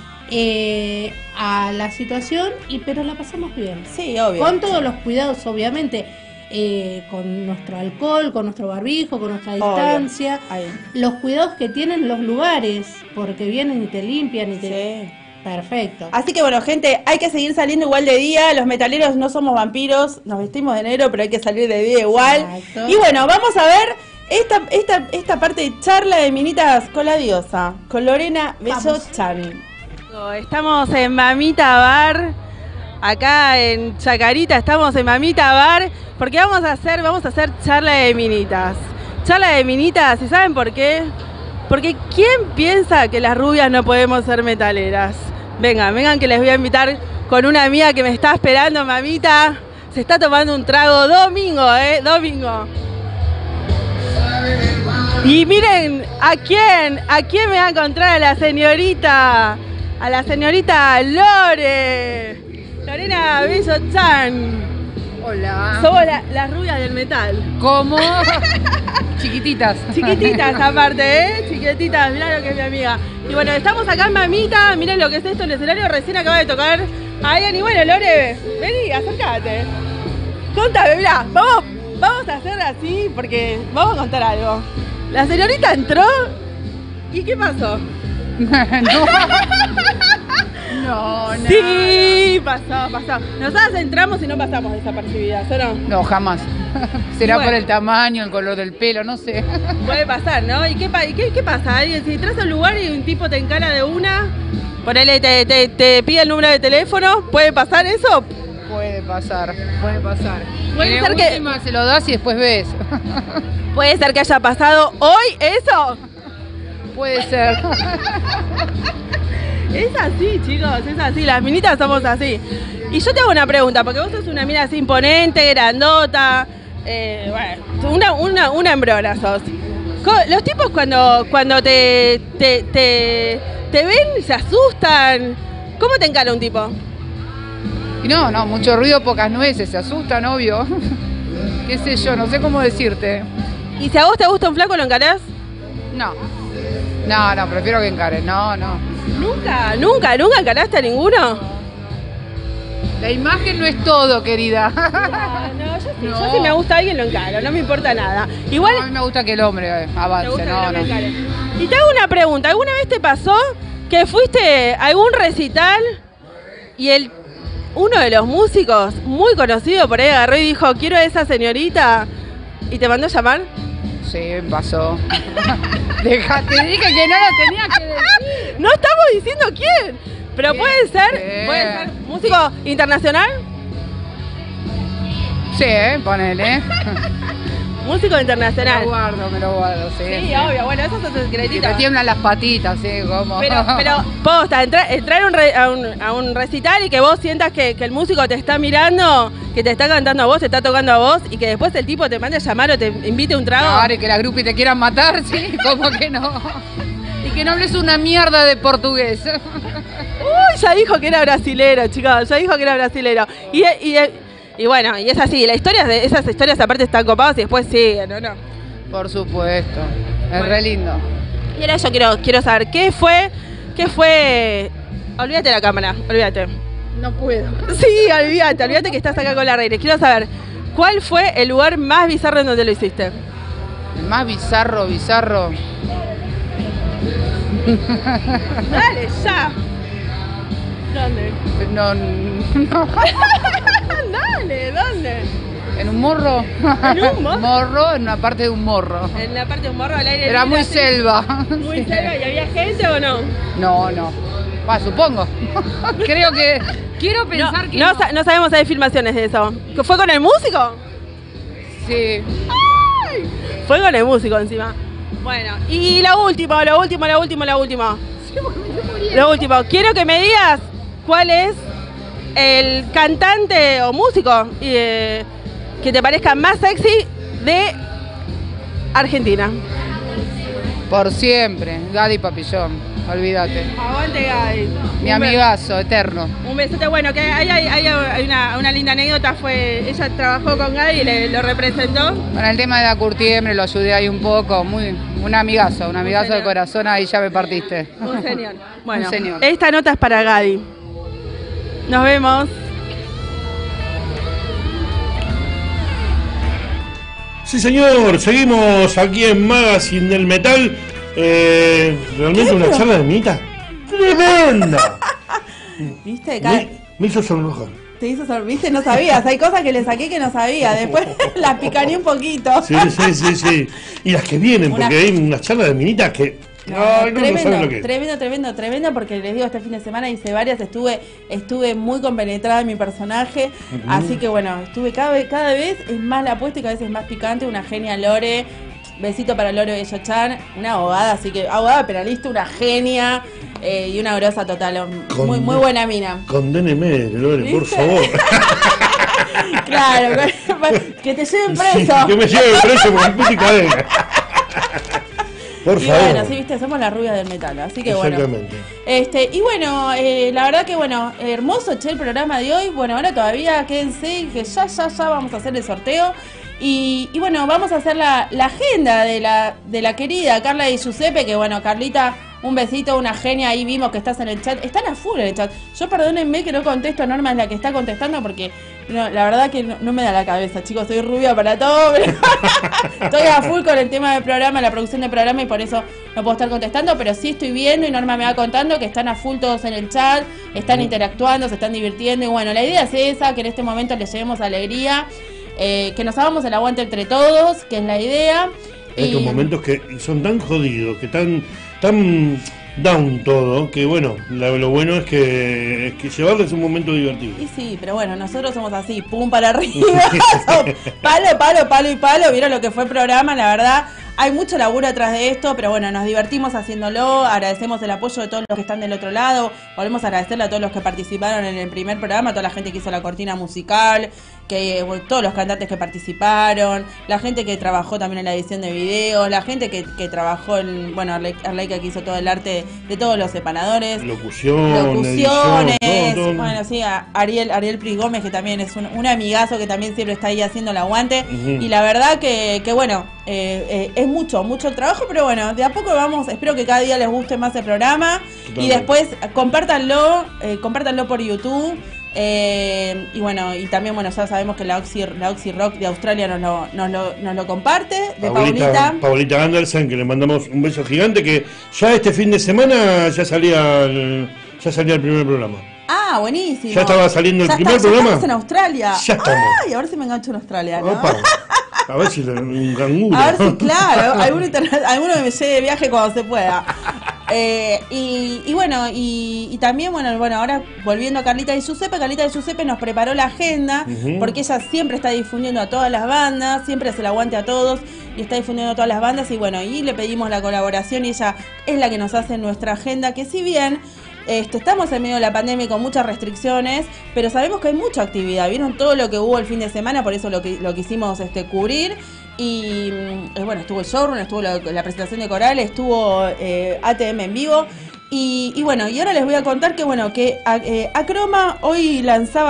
a la situación, pero la pasamos bien. Sí, obvio. Con todos los cuidados, obviamente. Con nuestro alcohol, con nuestro barbijo, con nuestra distancia, los cuidados que tienen los lugares, porque vienen y te limpian Perfecto. Así que bueno, gente, hay que seguir saliendo igual de día. Los metaleros no somos vampiros, nos vestimos de negro, pero hay que salir de día igual. Exacto. Y bueno, vamos a ver esta parte de Charla de Minitas con la diosa, con Lorena Bellochan. Estamos en Mamita Bar, acá en Chacarita, estamos en Mamita Bar, porque vamos a hacer Charla de Minitas. Charla de Minitas, ¿y saben por qué? Porque ¿quién piensa que las rubias no podemos ser metaleras? Vengan que les voy a invitar con una amiga que me está esperando, mamita. Se está tomando un trago domingo. Y miren, ¿a quién me va a encontrar? A la señorita Lorena Bellochan. Hola. Somos las rubias del metal. ¿Cómo? Chiquititas. Chiquititas aparte, chiquititas, mirá lo que es mi amiga. Y bueno, estamos acá en Mamita, miren lo que es esto, el escenario recién acaba de tocar alguien. Y bueno, Lore, vení, acércate. Contame, mirá, vamos a hacer así porque vamos a contar algo. La señorita entró y ¿qué pasó? No. Sí, pasó. Nosotras entramos y no pasamos desapercibidas, ¿o no? No, jamás. Será Bueno. por el tamaño, el color del pelo, no sé. Puede pasar, ¿no? ¿Y qué pasa? Alguien, si entras a un lugar y un tipo te encara de una, ponele, te pide el número de teléfono, ¿puede pasar eso? Puede pasar. Puede Y de ser que- última se lo das y después ves. ¿Puede ser que haya pasado hoy eso? Puede ser. Es así, chicos, es así. Las minitas somos así. Y yo te hago una pregunta, porque vos sos una mina así imponente, grandota. Bueno, una hembrona sos. Los tipos cuando te ven, se asustan. ¿Cómo te encara un tipo? Y no, mucho ruido, pocas nueces, se asustan, obvio. Qué sé yo, no sé cómo decirte. ¿Y si a vos te gusta un flaco, lo encarás? No, prefiero que encaren, no. ¿Nunca encaraste a ninguno? La imagen no es todo, querida. Yo si me gusta alguien lo encaro, no me importa nada. Igual a mí me gusta que el hombre avance, no. Y te hago una pregunta, ¿alguna vez te pasó que fuiste a algún recital y uno de los músicos muy conocido por ahí agarró y dijo, quiero a esa señorita, y te mandó a llamar? Sí, me pasó. Te dije que no lo tenía que decir. No estamos diciendo quién, pero puede ser músico internacional. Sí, ponele. Músico internacional. Me lo guardo, sí. Sí, obvio, bueno, eso es un secretito. Que te tiemblan las patitas, sí, como. Pero posta, entrar a un recital y que vos sientas que el músico te está mirando, que te está cantando a vos, te está tocando a vos, y que después el tipo te mande a llamar o te invite a un trago. Claro, y que la grupi te quieran matar, sí, como que no. Y que no hables una mierda de portugués. Uy, ya dijo que era brasilero, chicos, ya dijo que era brasilero. Y bueno, y es así, esas historias aparte están copadas y después siguen, ¿no? Por supuesto, es re lindo. Y ahora yo quiero saber, ¿qué fue? Olvídate la cámara, olvídate. No puedo. Sí, olvídate que estás acá con la reina. Quiero saber, ¿cuál fue el lugar más bizarro en donde lo hiciste? El más bizarro. Dale, ya. ¿Dónde? No. Dale, ¿dónde? ¿En un morro? ¿En un morro? Morro, en una parte de un morro. En la parte de un morro al aire libre. Era muy así. selva. Muy selva, ¿y había gente o no? No. Supongo. Quiero pensar que no sabemos si hay filmaciones de eso. ¿Fue con el músico? Sí. ¡Ay! Fue con el músico encima. Bueno, y lo último. Quiero que me digas cuál es el cantante o músico que te parezca más sexy de Argentina. Por siempre, Gadi Papillón, olvídate. Aguante, Gadi. Mi amigazo eterno. Un besote, bueno, que hay una linda anécdota, ella trabajó con Gadi y lo representó. Con el tema de la curtiembre lo ayudé ahí un poco, un amigazo de corazón, ahí ya me partiste. Un señor. Bueno, Un señor. Esta nota es para Gadi. Nos vemos. Sí, señor, seguimos aquí en Magazine del Metal. Realmente una charla de minita tremenda. ¿Viste? Me hizo sonrojar. Te hizo ¿viste? No sabías. Hay cosas que le saqué que no sabía. Después las picané un poquito. Sí. Y las que vienen, porque hay unas charlas de minitas que... No saben lo que es. Tremendo, porque les digo, este fin de semana hice varias, estuve muy compenetrada en mi personaje, así que bueno, estuve cada vez es más la apuesta y cada vez es más picante, una genia Lore, besito para Lore Bellochan, una abogada, así que abogada penalista, una genia y una grosa total, muy buena mina. Condéneme, Lore, ¿Viste? por favor. Claro, que te lleven preso. Sí, que me lleven preso por puta y cadena. Por favor. Bueno, sí, viste, somos la rubia del metal, así que Exactamente. bueno. Y bueno, la verdad que bueno, hermoso el programa de hoy. Bueno, ahora todavía quédense, que ya vamos a hacer el sorteo. Y bueno, vamos a hacer la agenda de la querida Carla y Giuseppe, que bueno, Carlita, un besito, una genia, ahí vimos que estás en el chat, están a full en el chat. Yo perdónenme que no contesto, Norma es la que está contestando porque no, la verdad que no me da la cabeza, chicos, soy rubia para todo, pero estoy a full con el tema del programa, la producción del programa, y por eso no puedo estar contestando, pero sí estoy viendo y Norma me va contando que están a full todos en el chat, están interactuando, se están divirtiendo, y bueno, la idea es esa, que en este momento les llevemos alegría, que nos hagamos el aguante entre todos, que es la idea. En estos momentos que son tan jodidos, que tan down todo, que bueno, lo bueno es que llevarles un momento divertido. Y sí, pero bueno, nosotros somos así, pum para arriba, palo y palo, vieron lo que fue el programa, la verdad. Hay mucho laburo atrás de esto, pero bueno, nos divertimos haciéndolo, agradecemos el apoyo de todos los que están del otro lado, volvemos a agradecerle a todos los que participaron en el primer programa, a toda la gente que hizo la cortina musical, bueno, todos los cantantes que participaron, la gente que trabajó también en la edición de videos, la gente que trabajó en, bueno, Arleika que hizo todo el arte de todos los separadores, locuciones, edición, todo. Bueno, sí, a Ariel Pris Gómez, que también es un amigazo que también siempre está ahí haciendo el aguante, y la verdad que bueno, es mucho el trabajo, pero bueno, de a poco vamos, espero que cada día les guste más el programa. Totalmente. Y después compártanlo por YouTube. Y bueno, y también bueno, ya sabemos que la Oxy Rock de Australia nos lo comparte, de Paulita Anderson, que le mandamos un beso gigante, que ya este fin de semana ya salía el primer programa. Ah, buenísimo. Ya estaba saliendo el primer programa. Ya estamos en Australia. Ya estamos. Ay, a ver si me engancho en Australia, ¿no? Opa. A ver si un canguro. A ver si, claro, alguno me lleve de viaje cuando se pueda. Y bueno, y también, bueno, ahora volviendo a Carlita y Giuseppe nos preparó la agenda, porque ella siempre está difundiendo a todas las bandas, siempre se la aguante a todos y está difundiendo a todas las bandas, y bueno, y le pedimos la colaboración y ella es la que nos hace nuestra agenda, que si bien estamos en medio de la pandemia y con muchas restricciones, pero sabemos que hay mucha actividad. Vieron todo lo que hubo el fin de semana, por eso lo quisimos cubrir. Y bueno, estuvo el showroom, estuvo la presentación de Coral, estuvo ATM en vivo. Y bueno, y ahora les voy a contar que Acroma hoy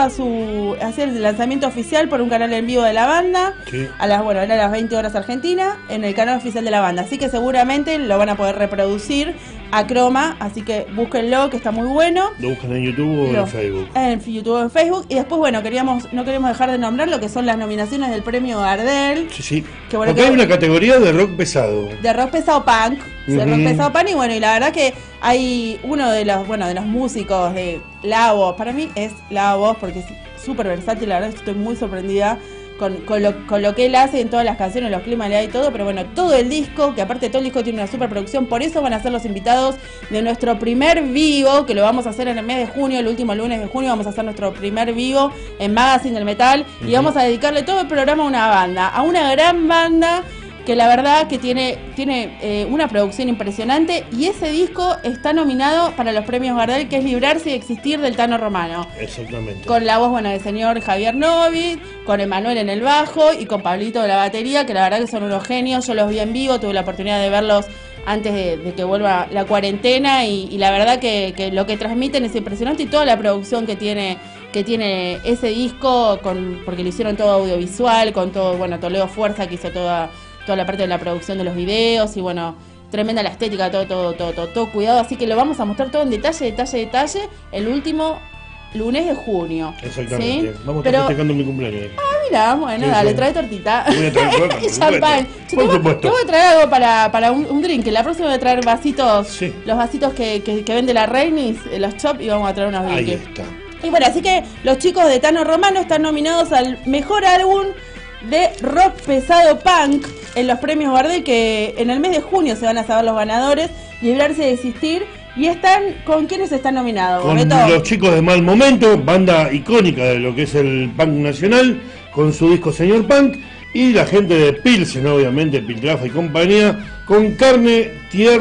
hacía el lanzamiento oficial por un canal en vivo de la banda, sí. Era a las 20 horas Argentina, en el canal oficial de la banda, así que seguramente lo van a poder reproducir Acroma, así que búsquenlo, que está muy bueno. Lo buscan en YouTube o en Facebook. En YouTube o en Facebook. Y después, bueno, no queremos dejar de nombrar lo que son las nominaciones del premio Gardel. Sí. Porque hay una categoría de rock pesado. De rock pesado punk. De rock pesado punk, y bueno, y la verdad que hay uno de los músicos de La Voz, para mí es La Voz, porque es súper versátil, la verdad estoy muy sorprendida con lo que él hace en todas las canciones, los climas y todo, pero bueno, todo el disco, que aparte todo el disco tiene una super producción, por eso van a ser los invitados de nuestro primer vivo, que lo vamos a hacer en el mes de junio, el último lunes de junio, vamos a hacer nuestro primer vivo en Magazine del Metal, y vamos a dedicarle todo el programa a una banda, a una gran banda, que la verdad que tiene una producción impresionante, y ese disco está nominado para los premios Gardel, que es Librarse y Existir, del Tano Romano. Exactamente. Con la voz del señor Javier Novit, con Emanuel en el bajo y con Pablito de la batería, que la verdad que son unos genios. Yo los vi en vivo, tuve la oportunidad de verlos antes de que vuelva la cuarentena, y la verdad que lo que transmiten es impresionante, y toda la producción que tiene ese disco, porque lo hicieron todo audiovisual, con todo, Toledo Fuerza, que hizo toda la parte de la producción de los videos, y bueno, tremenda la estética, todo cuidado, así que lo vamos a mostrar todo en detalle, el último lunes de junio. Exactamente. ¿Sí? Vamos a estar festejando mi cumpleaños. Ah, mira, bueno, sí, dale, trae tortita. Voy a traer torta, y champán. Te voy a traer algo para un drink, que la próxima voy a traer vasitos, sí. Los vasitos que vende la Reinis, los Chop, y vamos a traer unos drinks. Ahí está. Y bueno, así que los chicos de Tano Romano están nominados al mejor álbum de rock pesado punk en los premios Gardel, que en el mes de junio se van a saber los ganadores. Librarse de Existir. ¿Y con quiénes están nominados? Con los chicos de Mal Momento, banda icónica de lo que es el punk nacional, con su disco Señor Punk, y la gente de Pilsen, obviamente, Piltrafa y compañía, con Carne,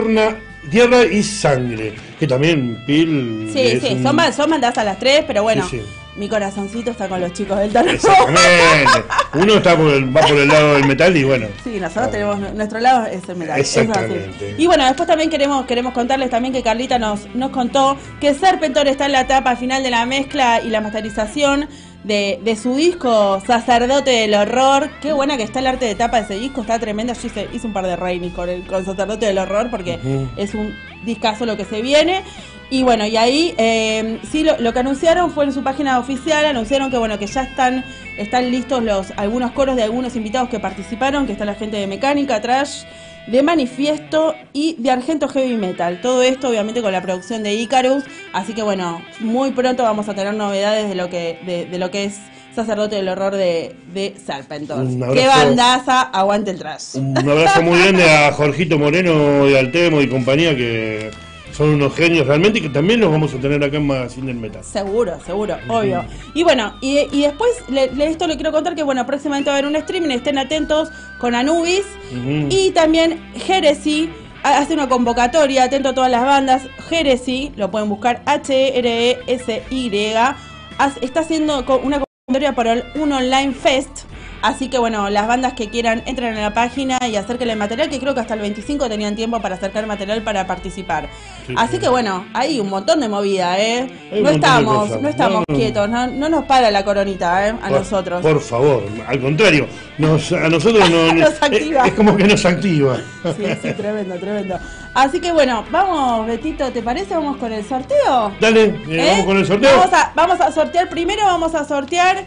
Tierra y Sangre, que también Sí, son bandas a las 3, pero bueno, sí. Mi corazoncito está con los chicos del Tano. Exactamente. Uno va por el lado del metal, y bueno. Sí, nosotros tenemos, nuestro lado es el metal. Exactamente. Y bueno, después también queremos contarles también que Carlita nos contó que Serpentor está en la etapa final de la mezcla y la masterización de su disco Sacerdote del Horror. Qué buena que está el arte de tapa de ese disco, está tremenda. Yo hice un par de rainis con Sacerdote del Horror porque es un discazo lo que se viene. Y bueno, y ahí sí lo que anunciaron fue en su página oficial, anunciaron que bueno, que ya están listos algunos coros de algunos invitados que participaron, que está la gente de Mecánica, Trash, de Manifiesto y de Argento Heavy Metal. Todo esto obviamente con la producción de Icarus, así que bueno, muy pronto vamos a tener novedades de lo que es Sacerdote del Horror de Serpentor. Qué bandaza, aguante el trash. Un abrazo muy grande a Jorgito Moreno de Altemo y compañía, que son unos genios realmente, y que también los vamos a tener acá en Magazine del Metal. Seguro, obvio. Y bueno, y después esto le quiero contar que bueno, próximamente va a haber un streaming, estén atentos con Anubis. Y también Heresy hace una convocatoria, atento a todas las bandas. Heresy, lo pueden buscar, HRESY, está haciendo una convocatoria para un online fest. Así que bueno, las bandas que quieran entren a la página y acérquenle material, que creo que hasta el 25 tenían tiempo para acercar material para participar. Sí, así que bueno, hay un montón de movida, No estamos quietos, no nos para la coronita, a nosotros. Por favor, al contrario, a nosotros nos activa. Es como que nos activa. Sí, tremendo. Así que bueno, vamos, Betito, ¿te parece? ¿Vamos con el sorteo? Dale, vamos con el sorteo. Vamos a sortear primero, vamos a sortear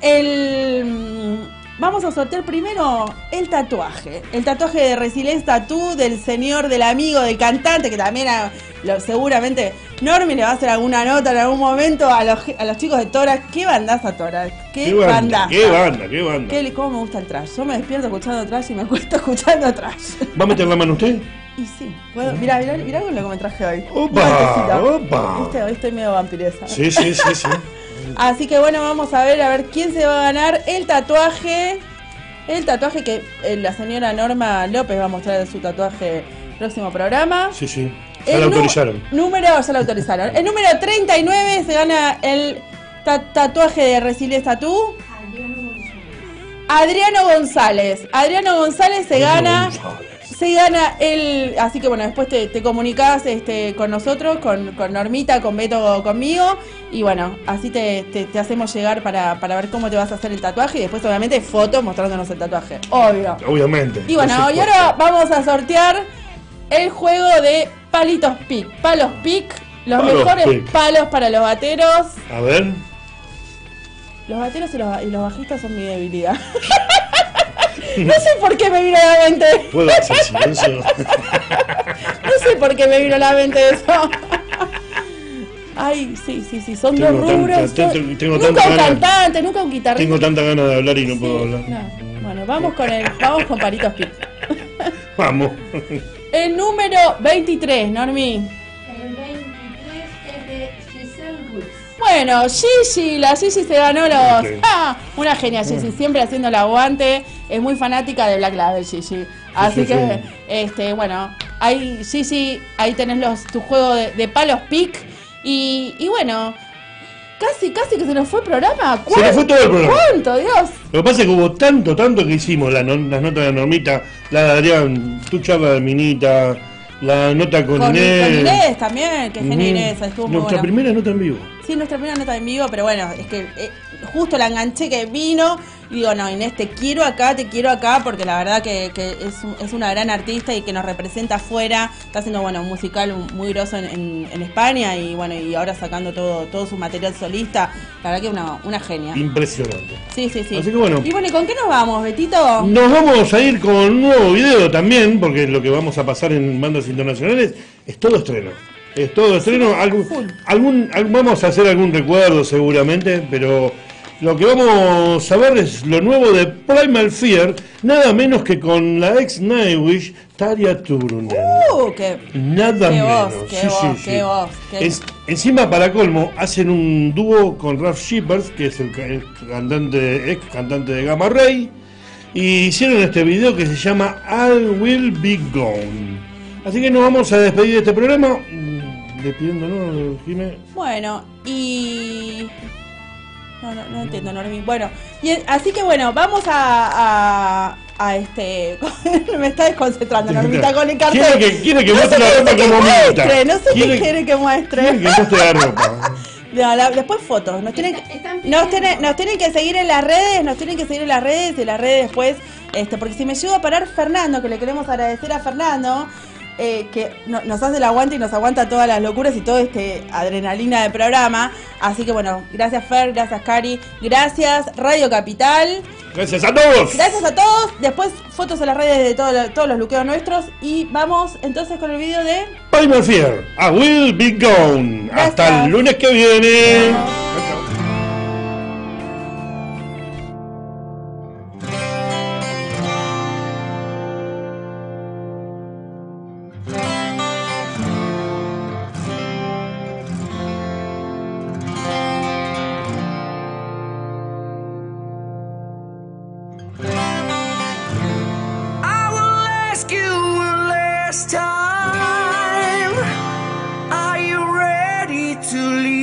primero el tatuaje de Resilience Tattoo del señor, del amigo, del cantante, que también seguramente Normi le va a hacer alguna nota en algún momento a los chicos de Tora. ¿Qué bandaza Tora? ¿Qué banda? ¿Cómo me gusta el trash? Yo me despierto escuchando trash y me acuesto escuchando trash. ¿Va a meter la mano usted? Y sí, puedo. Mirá con lo que me traje hoy. Opa. ¿Viste? Hoy estoy medio vampiresa. Sí. Así que bueno, vamos a ver quién se va a ganar el tatuaje que la señora Norma López va a mostrar su tatuaje próximo programa. Sí. Ya lo autorizaron. Ya lo autorizaron. El número 39 se gana el tatuaje de Resilience Tattoo. Adriano González se gana así que bueno, después te comunicás con nosotros, con Normita, con Beto, conmigo, y bueno, así te hacemos llegar para ver cómo te vas a hacer el tatuaje, y después obviamente fotos mostrándonos el tatuaje, obviamente. Y bueno, y ahora vamos a sortear el juego de Palos Pic, los mejores palos para los bateros. A ver. Los bateros y los bajistas son mi debilidad. No sé por qué me vino a la mente. ¿Puedo hacer silencio? No sé por qué me vino a la mente eso. Ay, sí, son dos rubros. Nunca un cantante, nunca un guitarrista. Tengo tanta ganas de hablar y no puedo hablar. Bueno, vamos con Palitos Pic. Vamos. El número 23, Normi. El 23 es de Giselle Ruiz. Bueno, la Gigi se ganó una genia Gigi, siempre haciendo el aguante. Es muy fanática de Black Label, Gigi. Así que, bueno, ahí Gigi, ahí tenés tu juego de Palos Pic. Y bueno, casi que se nos fue el programa. Se nos fue todo el programa. ¿Cuánto, Dios? Lo que pasa es que hubo tanto que hicimos, las notas de Normita, la de Adrián, tu charla de Minita, la nota con Inés. Con Inés también, que genia Inés, estuvo muy buena. Nuestra primera nota en vivo. Sí, nuestra primera nota en vivo, pero bueno, es que justo la enganché que vino y digo, no, Inés, te quiero acá, porque la verdad que es una gran artista y que nos representa afuera, está haciendo, bueno, un musical muy grosso en España y bueno, y ahora sacando todo su material solista, la verdad que una genia. Impresionante. Sí. Así que bueno. Y bueno, ¿y con qué nos vamos, Betito? Nos vamos a ir con un nuevo video también, porque lo que vamos a pasar en bandas internacionales es todo estreno. Es todo estreno, vamos a hacer algún recuerdo seguramente, pero lo que vamos a ver es lo nuevo de Primal Fear, nada menos que con la ex Nightwish, Tarja Turunen. Nada menos. Qué voz. Encima, para colmo, hacen un dúo con Ralph Shippers, que es el ex cantante de Gamma Ray, y hicieron este video que se llama I Will Be Gone. Así que nos vamos a despedir de este programa, despidiéndonos, Jimé. Bueno, y... No entiendo, Normi. Bueno, así que bueno, vamos a me está desconcentrando, Normita, con el cartel. Quiere que muestre la ropa como Minita. No sé qué quiere que muestre. Quiere que muestre la ropa. Después fotos. Nos tienen que seguir en las redes, y las redes después, porque si me ayuda a parar Fernando, que le queremos agradecer a Fernando, que nos hace el aguante y nos aguanta todas las locuras y todo adrenalina del programa. Así que bueno, gracias Fer, gracias Cari, gracias Radio Capital. Gracias a todos. Gracias a todos. Después fotos en las redes de todos los luqueos nuestros. Y vamos entonces con el video de Primal Fear, I Will Be Gone. Gracias. Hasta el lunes que viene. I will ask you one last time. Are you ready to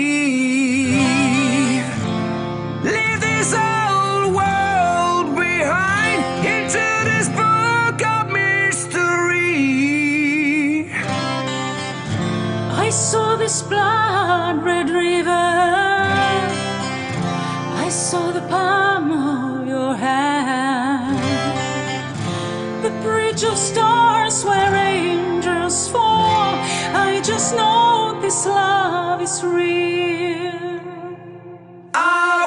leave? Leave this old world behind into this book of mystery. I saw this blood red river. I saw the palm of your hand. The bridge of stars where angels fall. I just know this love is real. I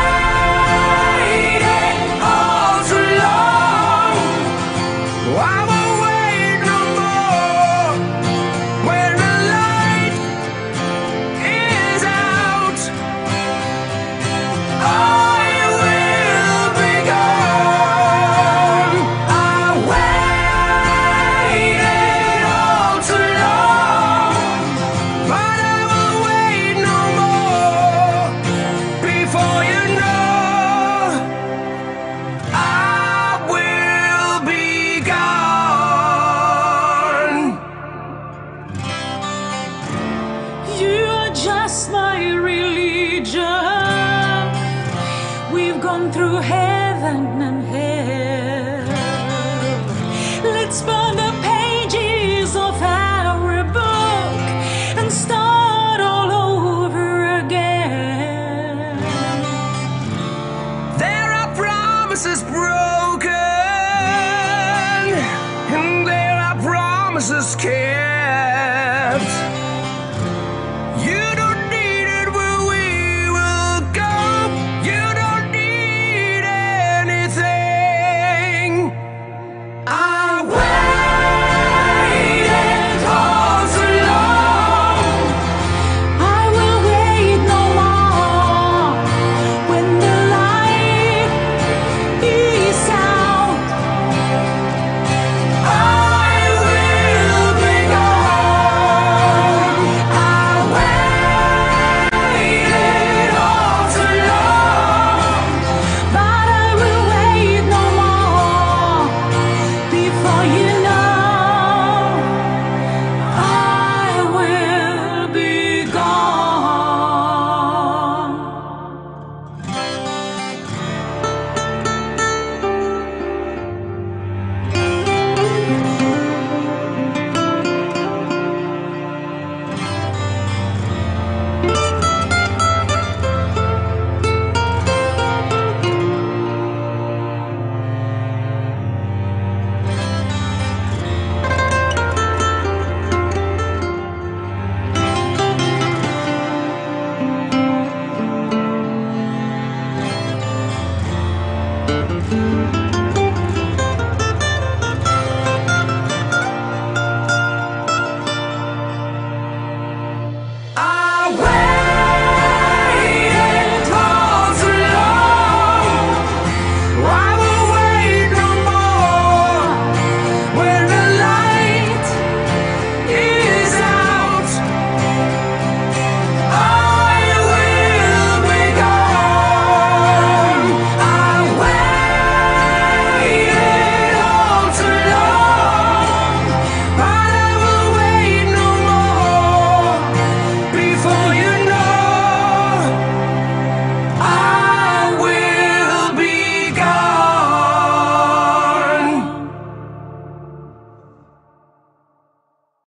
waited all too long. I won't wait no more. When the light is out, I will be gone. I waited all too long, but I will wait no more. Before you know, I will be gone. You are just my religion. We've gone through heaven and hell. Let's burn the pages of our book and start all over again. There are promises broken, and there are promises kept.